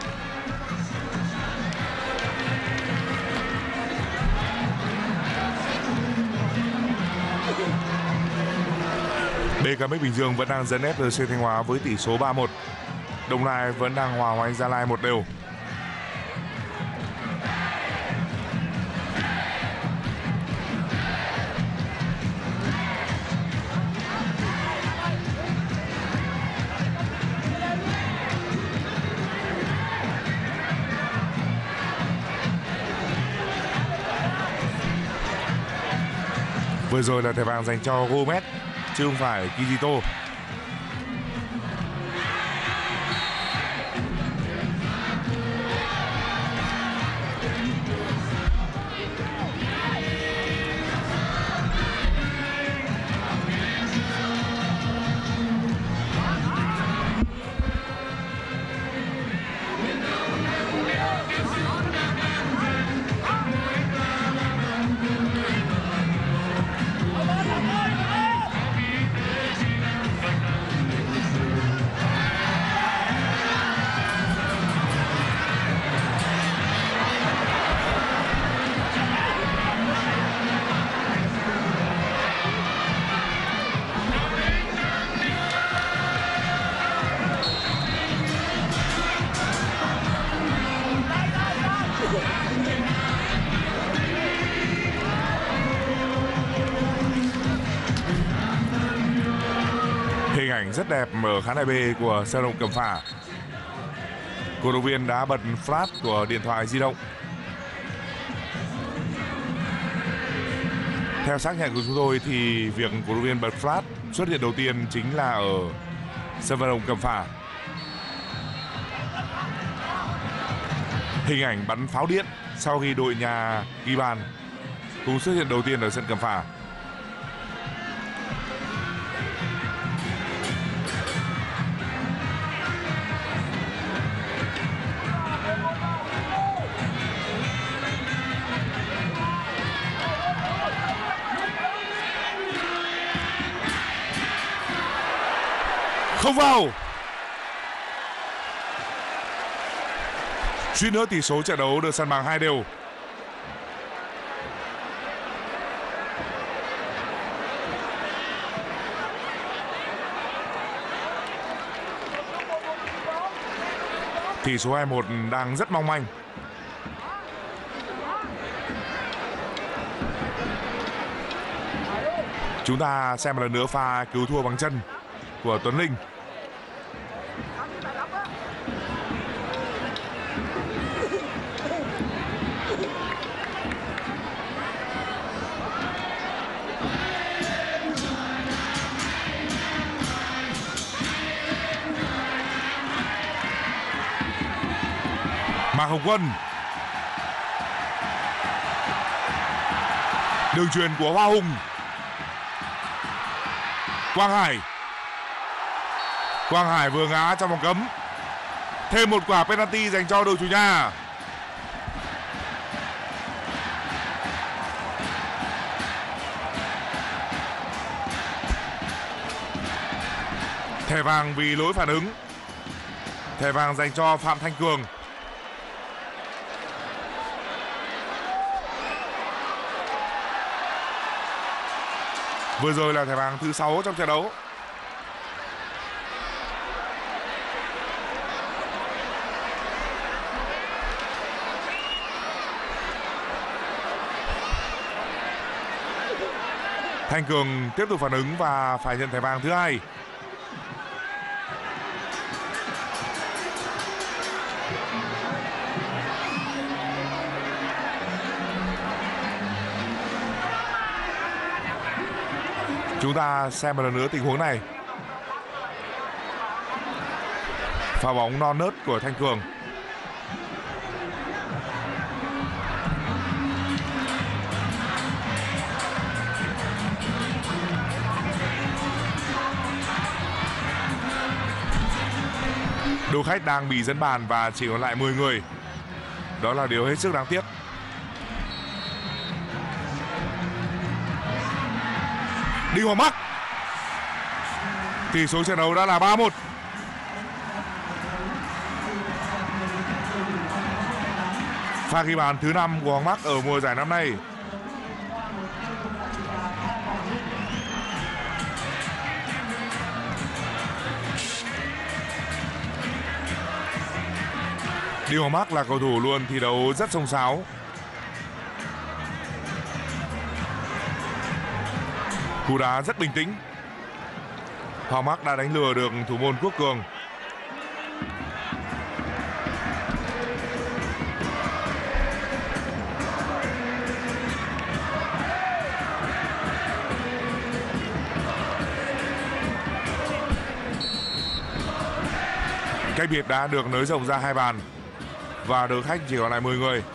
bê ca em ích Bình Dương vẫn đang dẫn ép rờ xê Thanh Hóa với tỷ số ba một. Đồng Nai vẫn đang hòa hoành Gia Lai một đều. Vừa rồi là thẻ vàng dành cho Gomez chứ không phải Kijito. Hình ảnh rất đẹp ở khán đài B của sân vận động Cẩm Phả. Cổ động viên đã bật flash của điện thoại di động. Theo xác nhận của chúng tôi thì việc cổ động viên bật flash xuất hiện đầu tiên chính là ở sân vận động Cẩm Phả. Hình ảnh bắn pháo điện sau khi đội nhà ghi bàn cũng xuất hiện đầu tiên ở sân Cẩm Phả. Không vào. Suýt nữa tỷ số trận đấu được san bằng hai đều. Tỷ số hai một đang rất mong manh. Chúng ta xem một lần nữa pha cứu thua bằng chân của Tuấn Linh. Mạc Hồng Quân. Đường chuyền của Hoa Hùng. Quang Hải. Quang Hải vừa ngã trong vòng cấm. Thêm một quả penalty dành cho đội chủ nhà. Thẻ vàng vì lỗi phản ứng. Thẻ vàng dành cho Phạm Thanh Cường. Vừa rồi là thẻ vàng thứ sáu trong trận đấu. Thanh Cường tiếp tục phản ứng và phải nhận thẻ vàng thứ hai. Chúng ta xem một lần nữa tình huống này. Pha bóng non nớt của Thanh Cường. Đội khách đang bị dẫn bàn và chỉ còn lại mười người. Đó là điều hết sức đáng tiếc. Đinh Hoàng Bắc. Tỷ số trận đấu đã là ba một. Pha ghi bàn thứ năm của Hoàng Bắc ở mùa giải năm nay. Đinh Hoàng Bắc là cầu thủ luôn thi đấu rất xông xáo. Cú đá rất bình tĩnh. Hoàng Bắc đã đánh lừa được thủ môn Quốc Cường. Cách biệt đã được nới rộng ra hai bàn và đội khách chỉ còn lại mười người.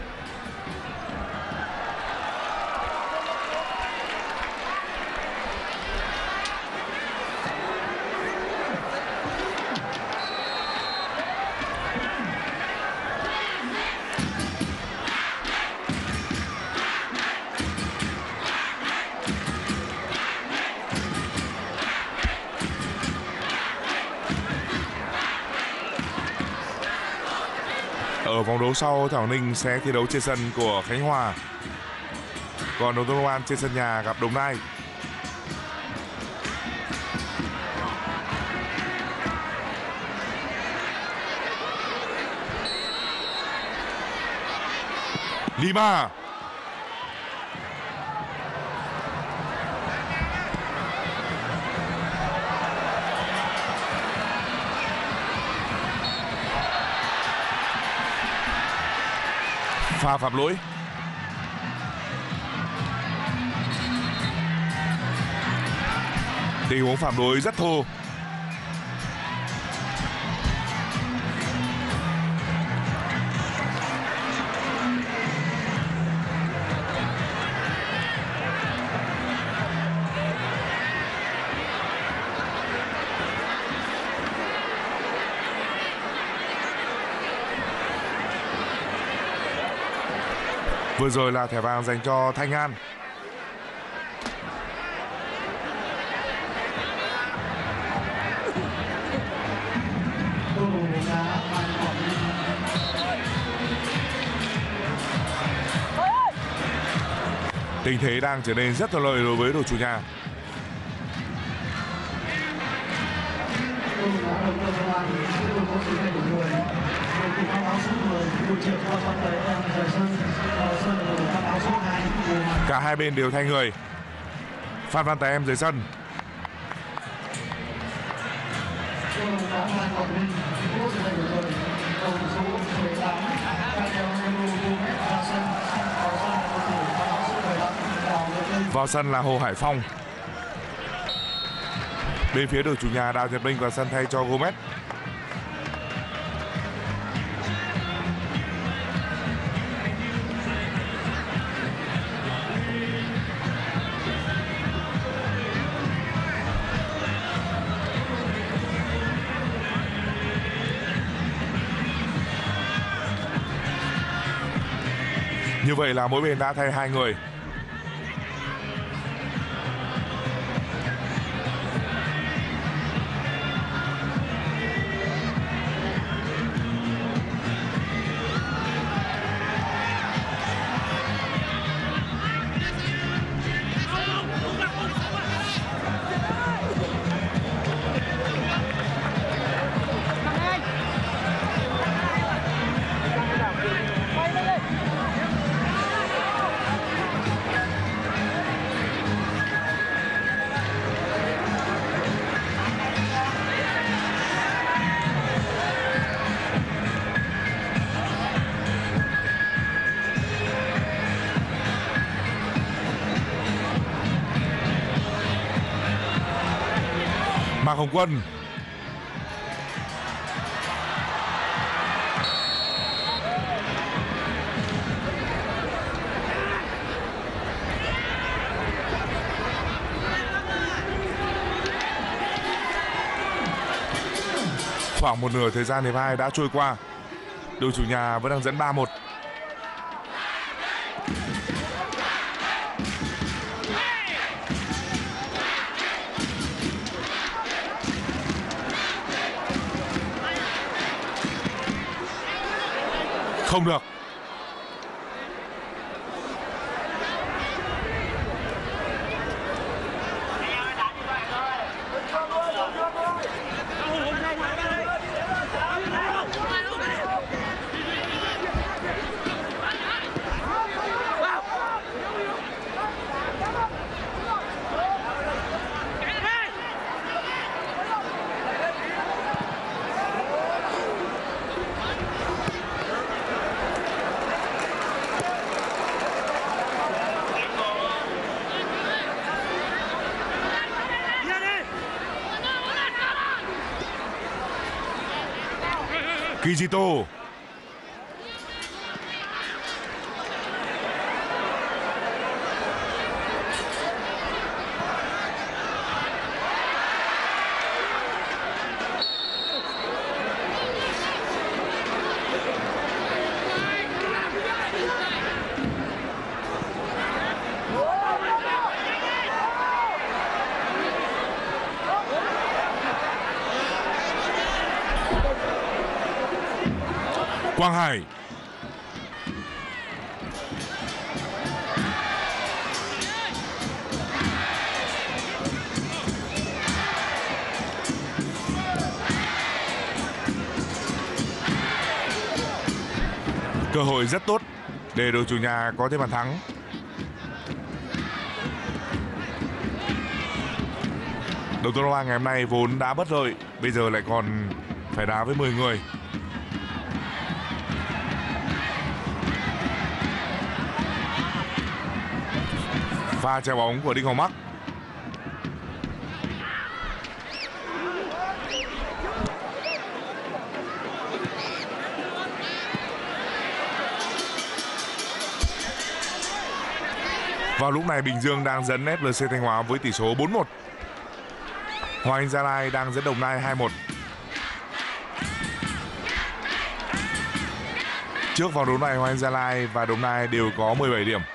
Ở vòng đấu sau, Thảo Ninh sẽ thi đấu trên sân của Khánh Hòa. Còn Đồng Tháp Long An trên sân nhà gặp Đồng Nai. Lima. Pha phạm lỗi. Tình huống phạm lỗi rất thô. Vừa rồi là thẻ vàng dành cho Thanh An. Tình thế đang trở nên rất thuận lợi đối với đội chủ nhà. Cả hai bên đều thay người. Phan Văn Tài Em rời sân. Vào sân là Hồ Hải Phong. Bên phía đội chủ nhà, Đào Nhật Minh vào sân thay cho Gomez. Như vậy là mỗi bên đã thay hai người. Hồng Quân. Khoảng một nửa thời gian hiệp hai đã trôi qua. Đội chủ nhà vẫn đang dẫn ba một. Không được. Kijito. Quang Hải. Cơ hội rất tốt để đội chủ nhà có thêm bàn thắng. Đầu tuần qua ngày hôm nay vốn đã bất lợi, bây giờ lại còn phải đá với mười người. Pha trái bóng của Đinh Hoàng Mắc. Vào lúc này Bình Dương đang dẫn ép lờ xê Thanh Hóa với tỷ số bốn một. Hoàng Anh Gia Lai đang dẫn Đồng Nai hai một. Trước vòng đấu này Hoàng Anh Gia Lai và Đồng Nai đều có mười bảy điểm.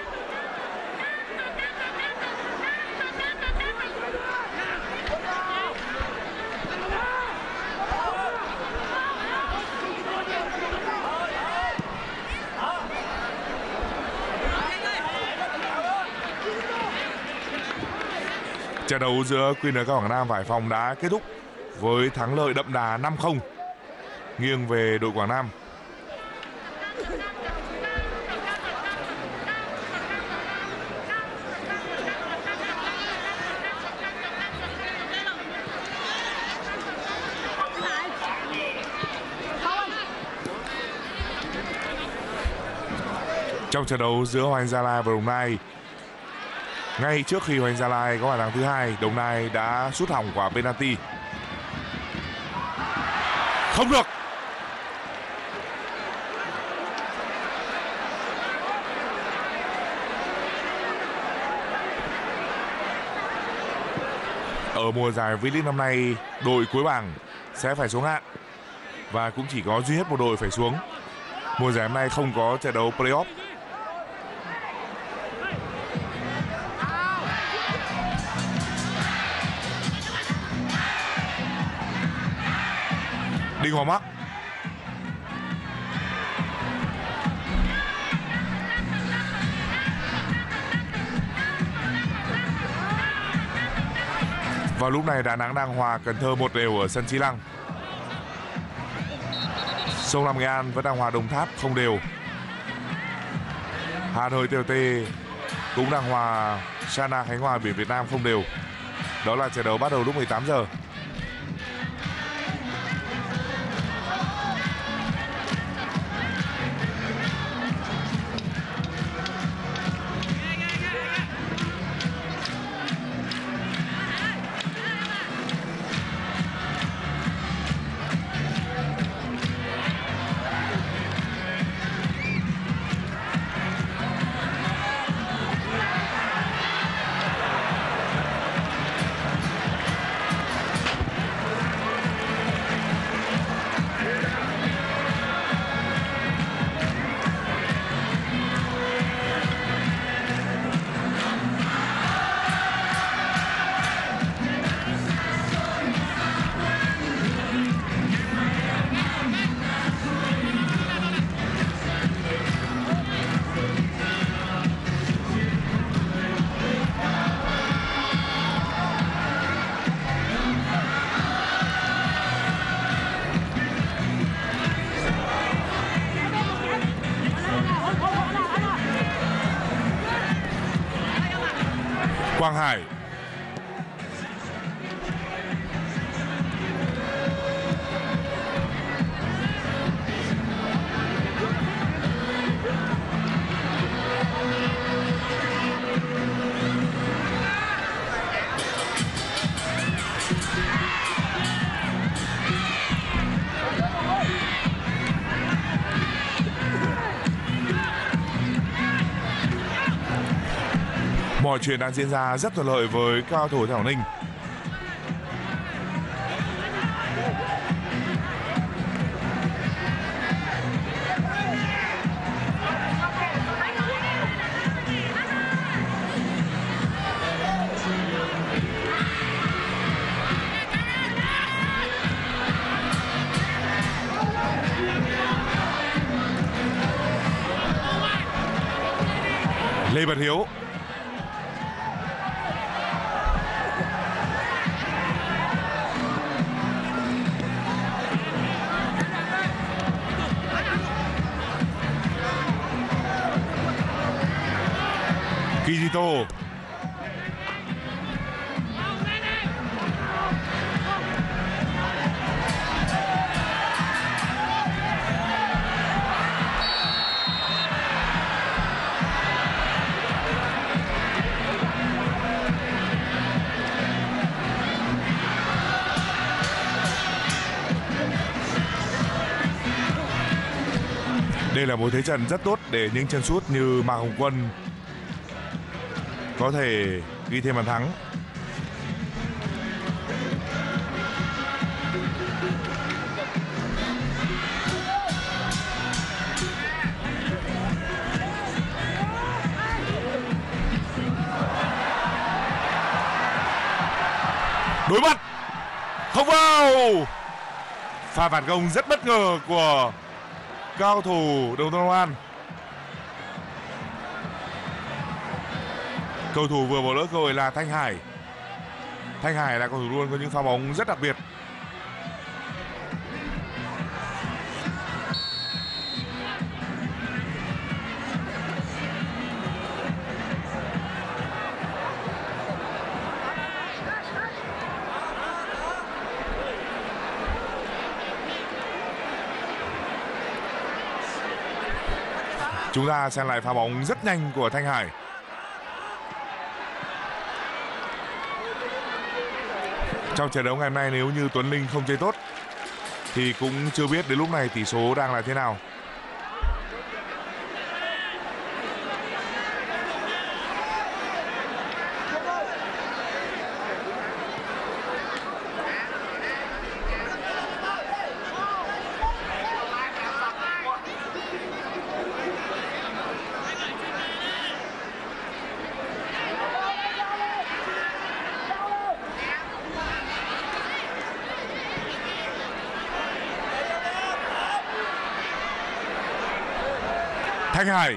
Trận đấu giữa quy en ca Quảng Nam và Hải Phòng đã kết thúc với thắng lợi đậm đà năm không nghiêng về đội Quảng Nam. Trong trận đấu giữa Hoàng Anh Gia Lai và Đồng Nai, ngay trước khi Hoàng Anh Gia Lai có bàn thắng thứ hai, Đồng Nai đã sút hỏng quả penalty. Không được. Ở mùa giải V-League năm nay, đội cuối bảng sẽ phải xuống hạng và cũng chỉ có duy nhất một đội phải xuống. Mùa giải năm nay không có trận đấu play-off. Đinh Hoàng Mắc. Vào lúc này Đà Nẵng đang hòa Cần Thơ một đều ở sân Chi Lăng. Sông Lam Nghệ An vẫn đang hòa Đồng Tháp không đều. Hà Nội tê lờ tê cũng đang hòa Sana Khánh Hòa Biển Việt Nam không đều. Đó là trận đấu bắt đầu lúc mười tám giờ. Quang Hải. Mọi chuyện đang diễn ra rất thuận lợi với cao thủ Quảng Ninh. Lê Bật Hiếu. Kijito. Đây là một thế trận rất tốt để những chân sút như Mạc Hồng Quân có thể ghi thêm bàn thắng. Đối mặt không vào. Pha phản công rất bất ngờ của cao thủ Đồng Tân Long An. Cầu thủ vừa bỏ lỡ cơ hội là Thanh Hải. Thanh Hải là cầu thủ luôn có những pha bóng rất đặc biệt. Chúng ta xem lại pha bóng rất nhanh của Thanh Hải. Trong trận đấu ngày hôm nay nếu như Tuấn Linh không chơi tốt thì cũng chưa biết đến lúc này tỷ số đang là thế nào. Thanh Hải.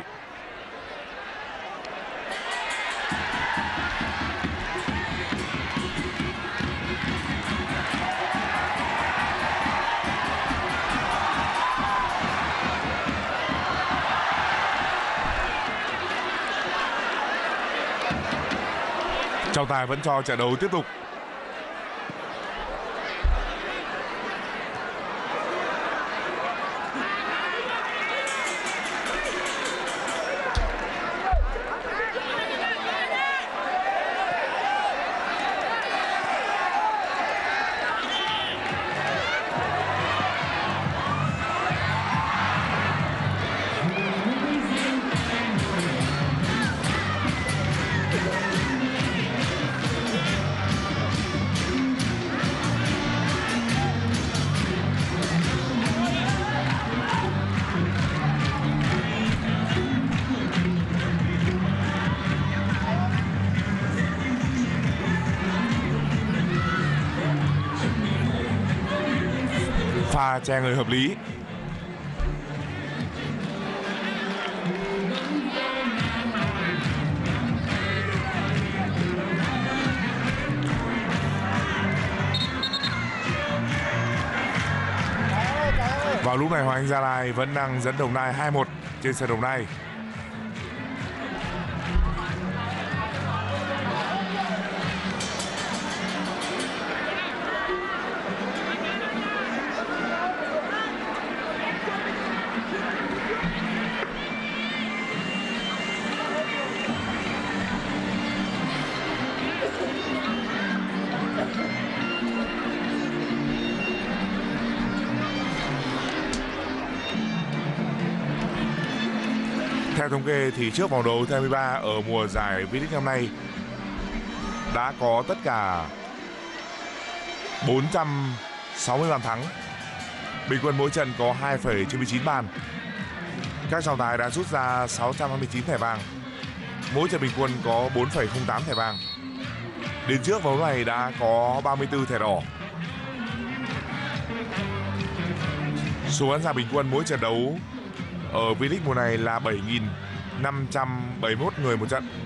Trọng tài vẫn cho trận đấu tiếp tục. Pha che người hợp lý. Vào lúc này Hoàng Anh Gia Lai vẫn đang dẫn Đồng Nai hai một trên sân Đồng Nai. Theo thống kê thì trước vòng đấu thứ hai mươi ba ở mùa giải V-League năm nay đã có tất cả bốn trăm sáu mươi bàn thắng, bình quân mỗi trận có hai phẩy chín mươi chín bàn. Các trọng tài đã rút ra sáu trăm hai mươi chín thẻ vàng, mỗi trận bình quân có bốn phẩy không tám thẻ vàng. Đến trước vòng đấu này đã có ba mươi tư thẻ đỏ. Số khán giả bình quân mỗi trận đấu ở V-League mùa này là bảy nghìn năm trăm bảy mươi mốt người một trận.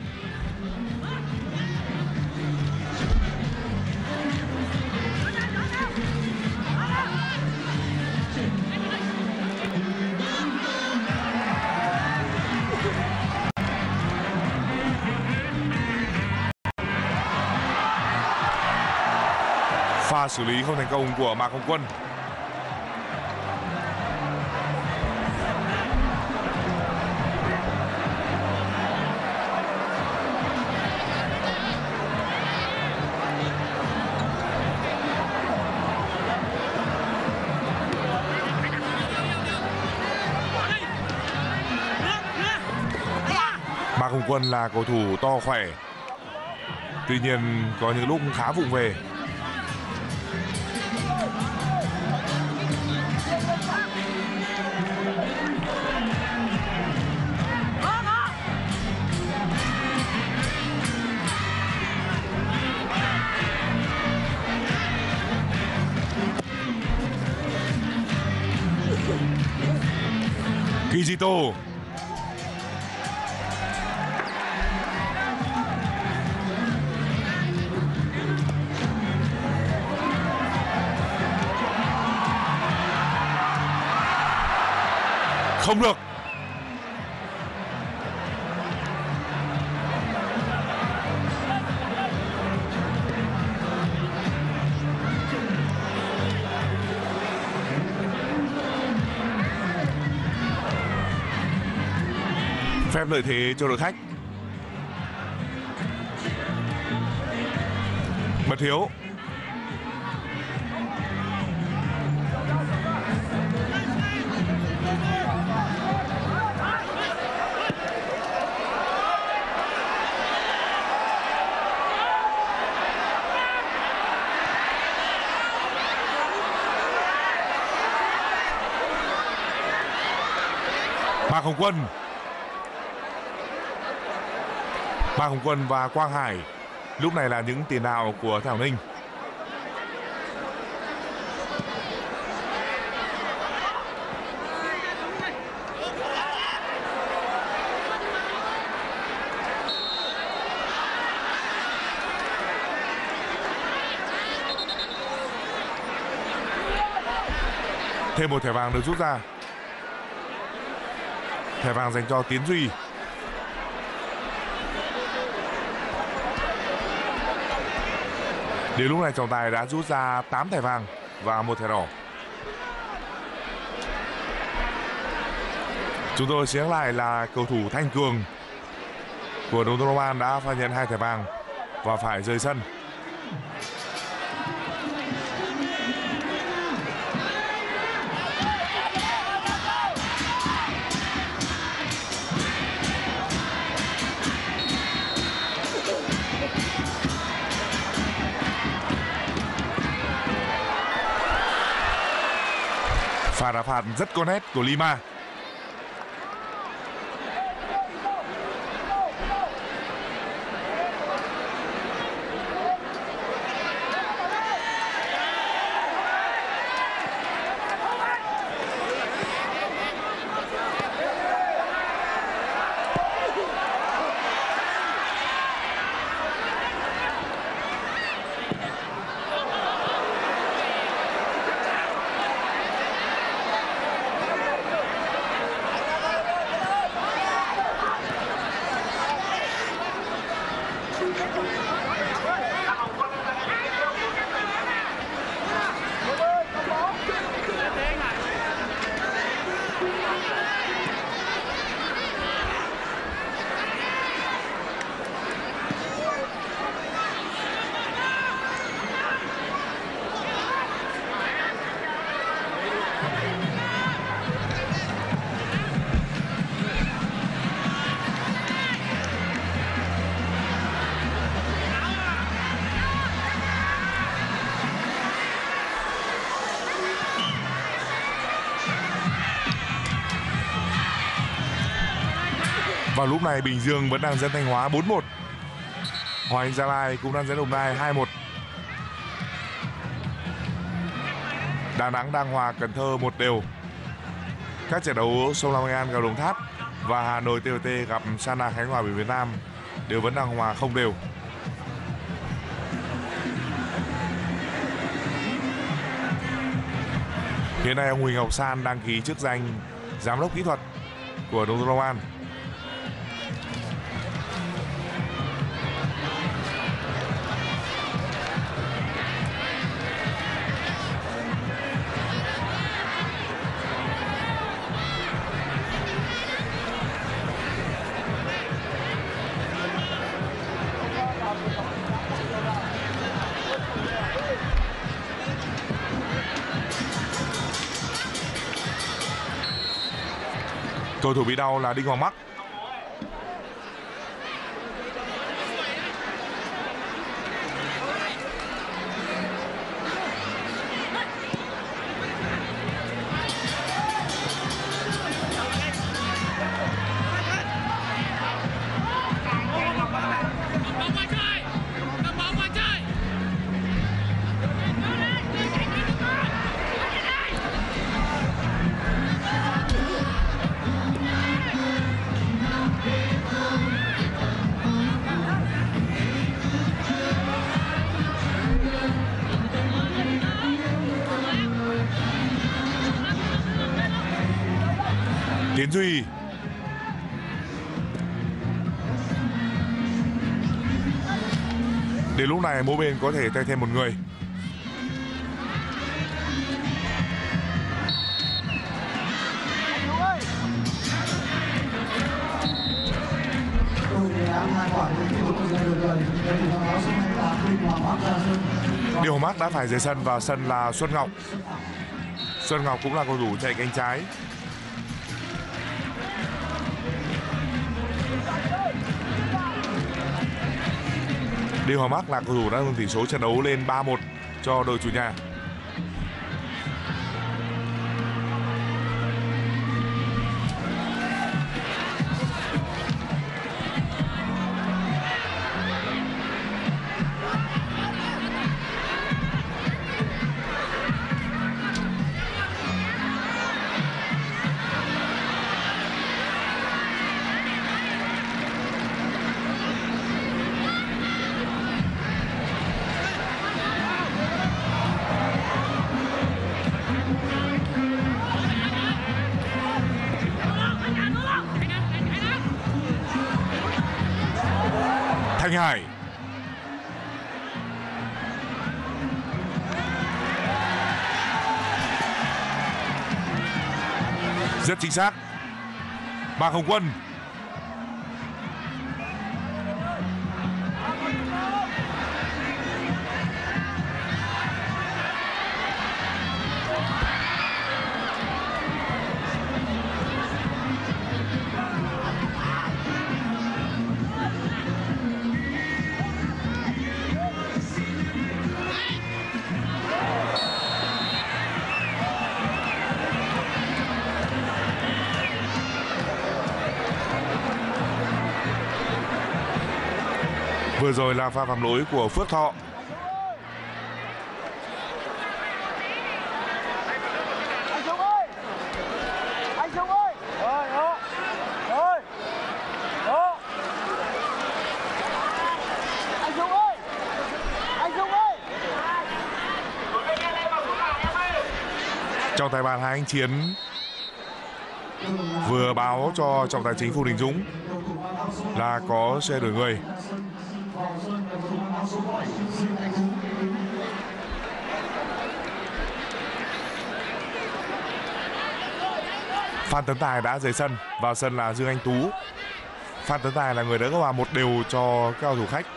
Pha xử lý không thành công của Mạc Hồng Quân. Mạc Hồng Quân là cầu thủ to khỏe, tuy nhiên có những lúc khá vụng về. Kijito. Không được. Phép lợi thế cho đội khách. Mất thiếu. Mạc Hồng Quân. Mạc Hồng Quân và Quang Hải lúc này là những tiền đạo của Thảo Ninh. Thêm một thẻ vàng được rút ra. Thẻ vàng dành cho Tiến Duy. Đến lúc này trọng tài đã rút ra tám thẻ vàng và một thẻ đỏ. Chúng tôi xin nhắc lại là cầu thủ Thanh Cường của Đông Đông Long An đã phải nhận hai thẻ vàng và phải rời sân. Pha đá phạt rất có nét của Lima. Vào lúc này Bình Dương vẫn đang dẫn Thanh Hóa bốn một. Hoàng Anh Gia Lai cũng đang dẫn Đồng Nai hai một. Đà Nẵng đang hòa Cần Thơ một đều. Các trận đấu Sông Lam Nghệ An gặp Đồng Tháp và Hà Nội tê vê tê gặp Sana Khánh Hòa Việt Nam đều vẫn đang hòa không đều. Hiện nay ông Huỳnh Ngọc San đăng ký chức danh giám đốc kỹ thuật của Đồng Tháp Long An. Cầu thủ bị đau là Đinh Hoàng Mắc. Tiến Duy. Đến lúc này mỗi bên có thể thay thêm một người. Điều Hoàng Mắc đã phải rời sân, vào sân là Xuân Ngọc. Xuân Ngọc cũng là cầu thủ chạy cánh trái. Điều Hoàng Mắc là cầu thủ đã nâng tỷ số trận đấu lên ba một cho đội chủ nhà. Thanh Hải. Rất chính xác. Mạc Hồng Quân. Vừa rồi là pha phạm lỗi của Phước Thọ. Anh Dũng ơi! Anh Dũng ơi! Rồi, đó. Rồi. Đó. Anh Dũng ơi! Anh Dũng ơi! Trọng tài bàn Hà Anh Chiến vừa báo cho trọng tài chính Phùng Đình Dũng là có xe đổi người. Phan Tấn Tài đã rời sân, vào sân là Dương Anh Tú. Phan Tấn Tài là người đã có hòa một đều cho các cầu thủ khách.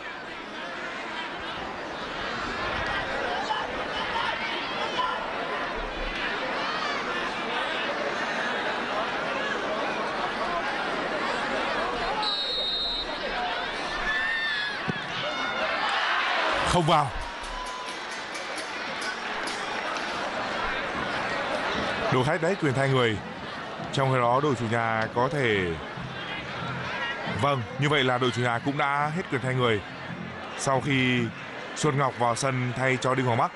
Không vào. Đội khách đấy quyền thay người. Trong khi đó đội chủ nhà có thể Vâng, như vậy là đội chủ nhà cũng đã hết quyền thay người sau khi Xuân Ngọc vào sân thay cho Đinh Hoàng Bắc.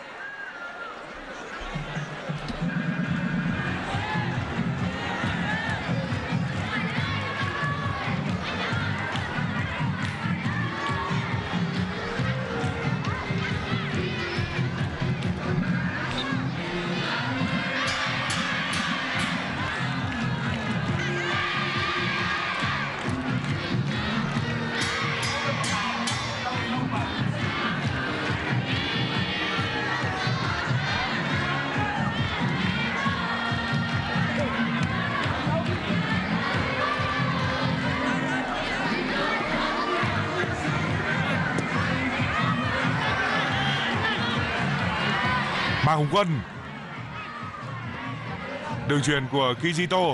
Mai Hùng Quân, đường chuyền của Kijito,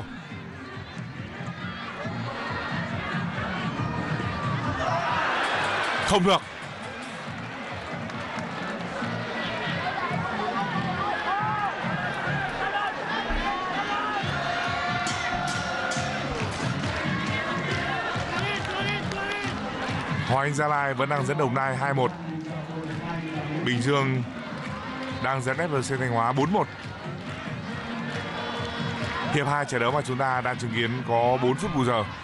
không được. Hoàng Anh Gia Lai vẫn đang dẫn Đồng Nai hai một. Bình Dương đang dẫn ép lờ xê Thanh Hóa bốn một. Hiệp hai trận đấu mà chúng ta đang chứng kiến có bốn phút bù giờ.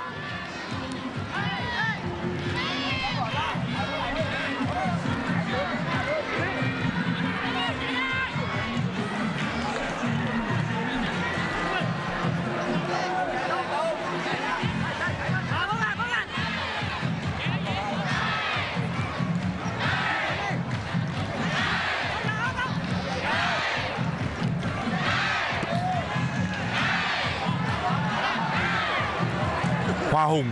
Hoa Hùng,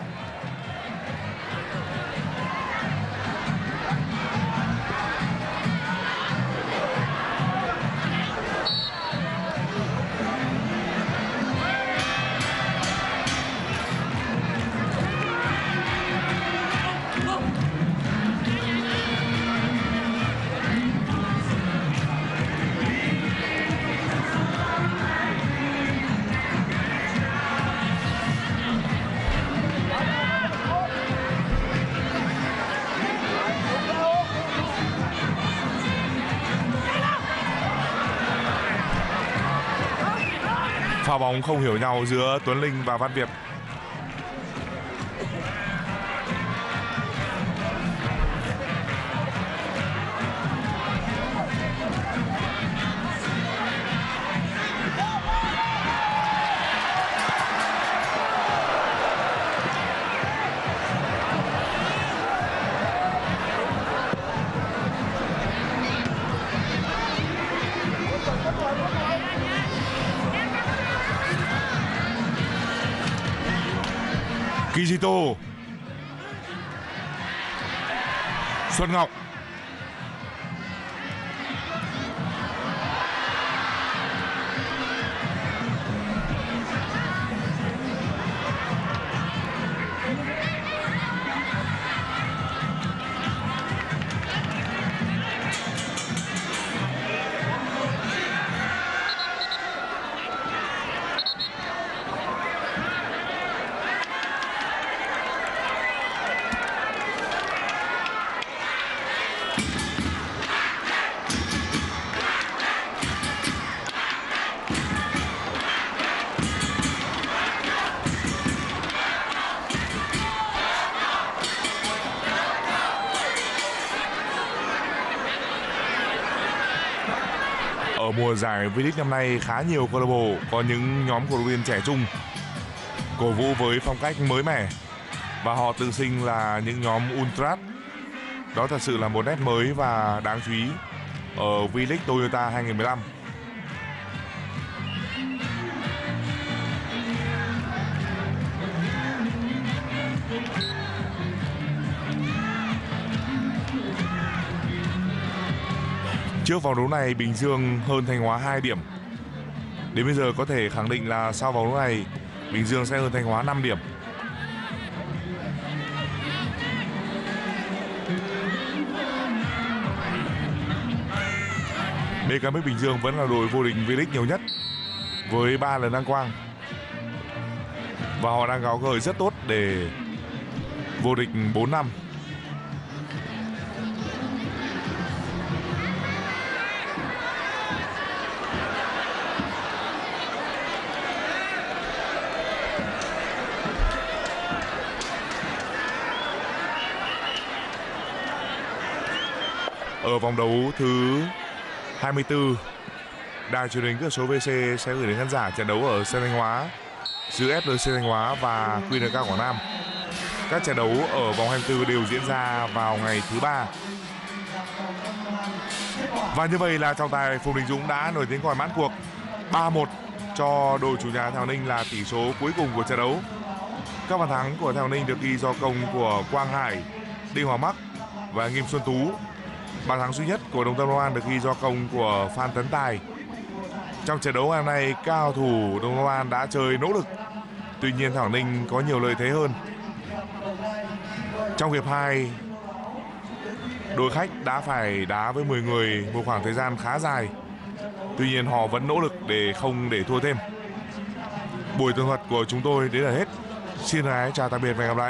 pha bóng không hiểu nhau giữa Tuấn Linh và Văn Việt. Kijito, Xuân Ngọc, Ở mùa giải V-League năm nay khá nhiều câu lạc bộ có những nhóm cổ động viên trẻ trung cổ vũ với phong cách mới mẻ và họ tự xưng là những nhóm Ultras. Đó thật sự là một nét mới và đáng chú ý ở V-League Toyota hai không một năm. Trước vòng đấu này, Bình Dương hơn Thanh Hóa hai điểm. Đến bây giờ có thể khẳng định là sau vòng đấu này, Bình Dương sẽ hơn Thanh Hóa năm điểm. bê ca em ích Bình Dương vẫn là đội vô địch V-League nhiều nhất với ba lần đăng quang. và họ đang có cơ hội rất tốt để vô địch bốn năm. Ở vòng đấu thứ hai mươi tư, đài truyền hình cửa số vê xê sẽ gửi đến khán giả trận đấu ở sân Thanh Hóa giữa ép lờ xê Thanh Hóa và quy en ca Quảng Nam. Các trận đấu ở vòng hai mươi tư đều diễn ra vào ngày thứ ba. Và như vậy là trọng tài Phùng Đình Dũng đã nổi tiếng còi mãn cuộc. ba một cho đội chủ nhà Thảo Ninh là tỷ số cuối cùng của trận đấu. Các bàn thắng của Thảo Ninh được ghi do công của Quang Hải, Đinh Hoàng Mắc và Nghiêm Xuân Tú. Bàn thắng duy nhất của Đồng Tâm Long An được ghi do công của Phan Tấn Tài. Trong trận đấu ngày hôm nay, các cầu thủ Đồng Long An đã chơi nỗ lực. Tuy nhiên Thảo Ninh có nhiều lợi thế hơn. Trong hiệp hai, đội khách đã phải đá với mười người một khoảng thời gian khá dài. Tuy nhiên họ vẫn nỗ lực để không để thua thêm. Buổi tường thuật của chúng tôi đến là hết. Xin chào tạm biệt và hẹn gặp lại.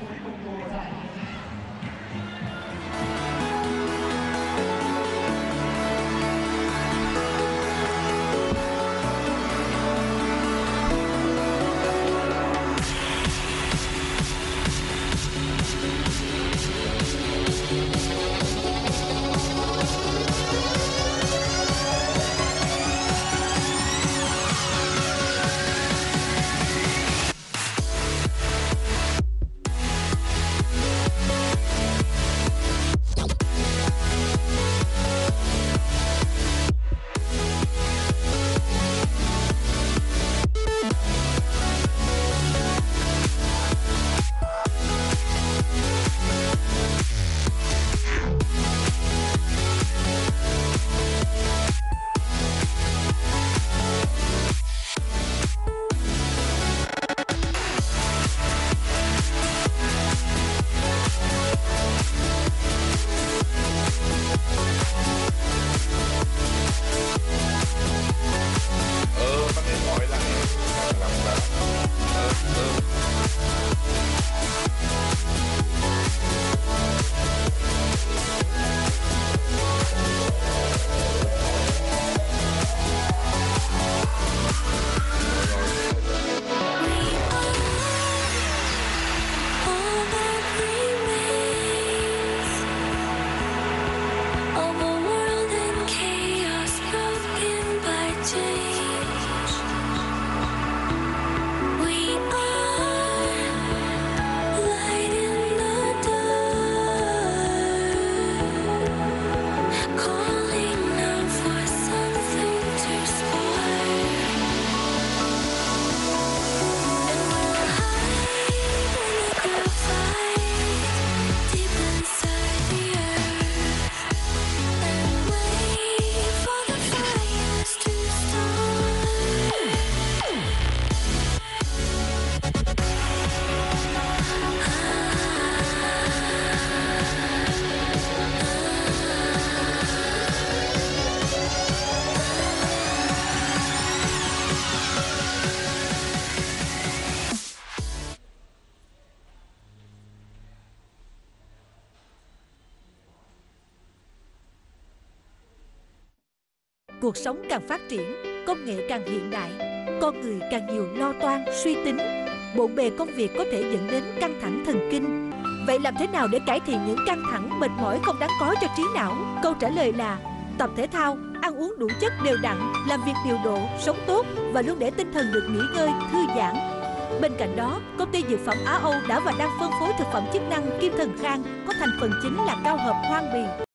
Cuộc sống càng phát triển, công nghệ càng hiện đại, con người càng nhiều lo toan, suy tính, bộn bề công việc có thể dẫn đến căng thẳng thần kinh. Vậy làm thế nào để cải thiện những căng thẳng, mệt mỏi không đáng có cho trí não? Câu trả lời là tập thể thao, ăn uống đủ chất đều đặn, làm việc điều độ, sống tốt và luôn để tinh thần được nghỉ ngơi, thư giãn. Bên cạnh đó, công ty dược phẩm Á Âu đã và đang phân phối thực phẩm chức năng Kim Thần Khang có thành phần chính là cao hợp hoang bì.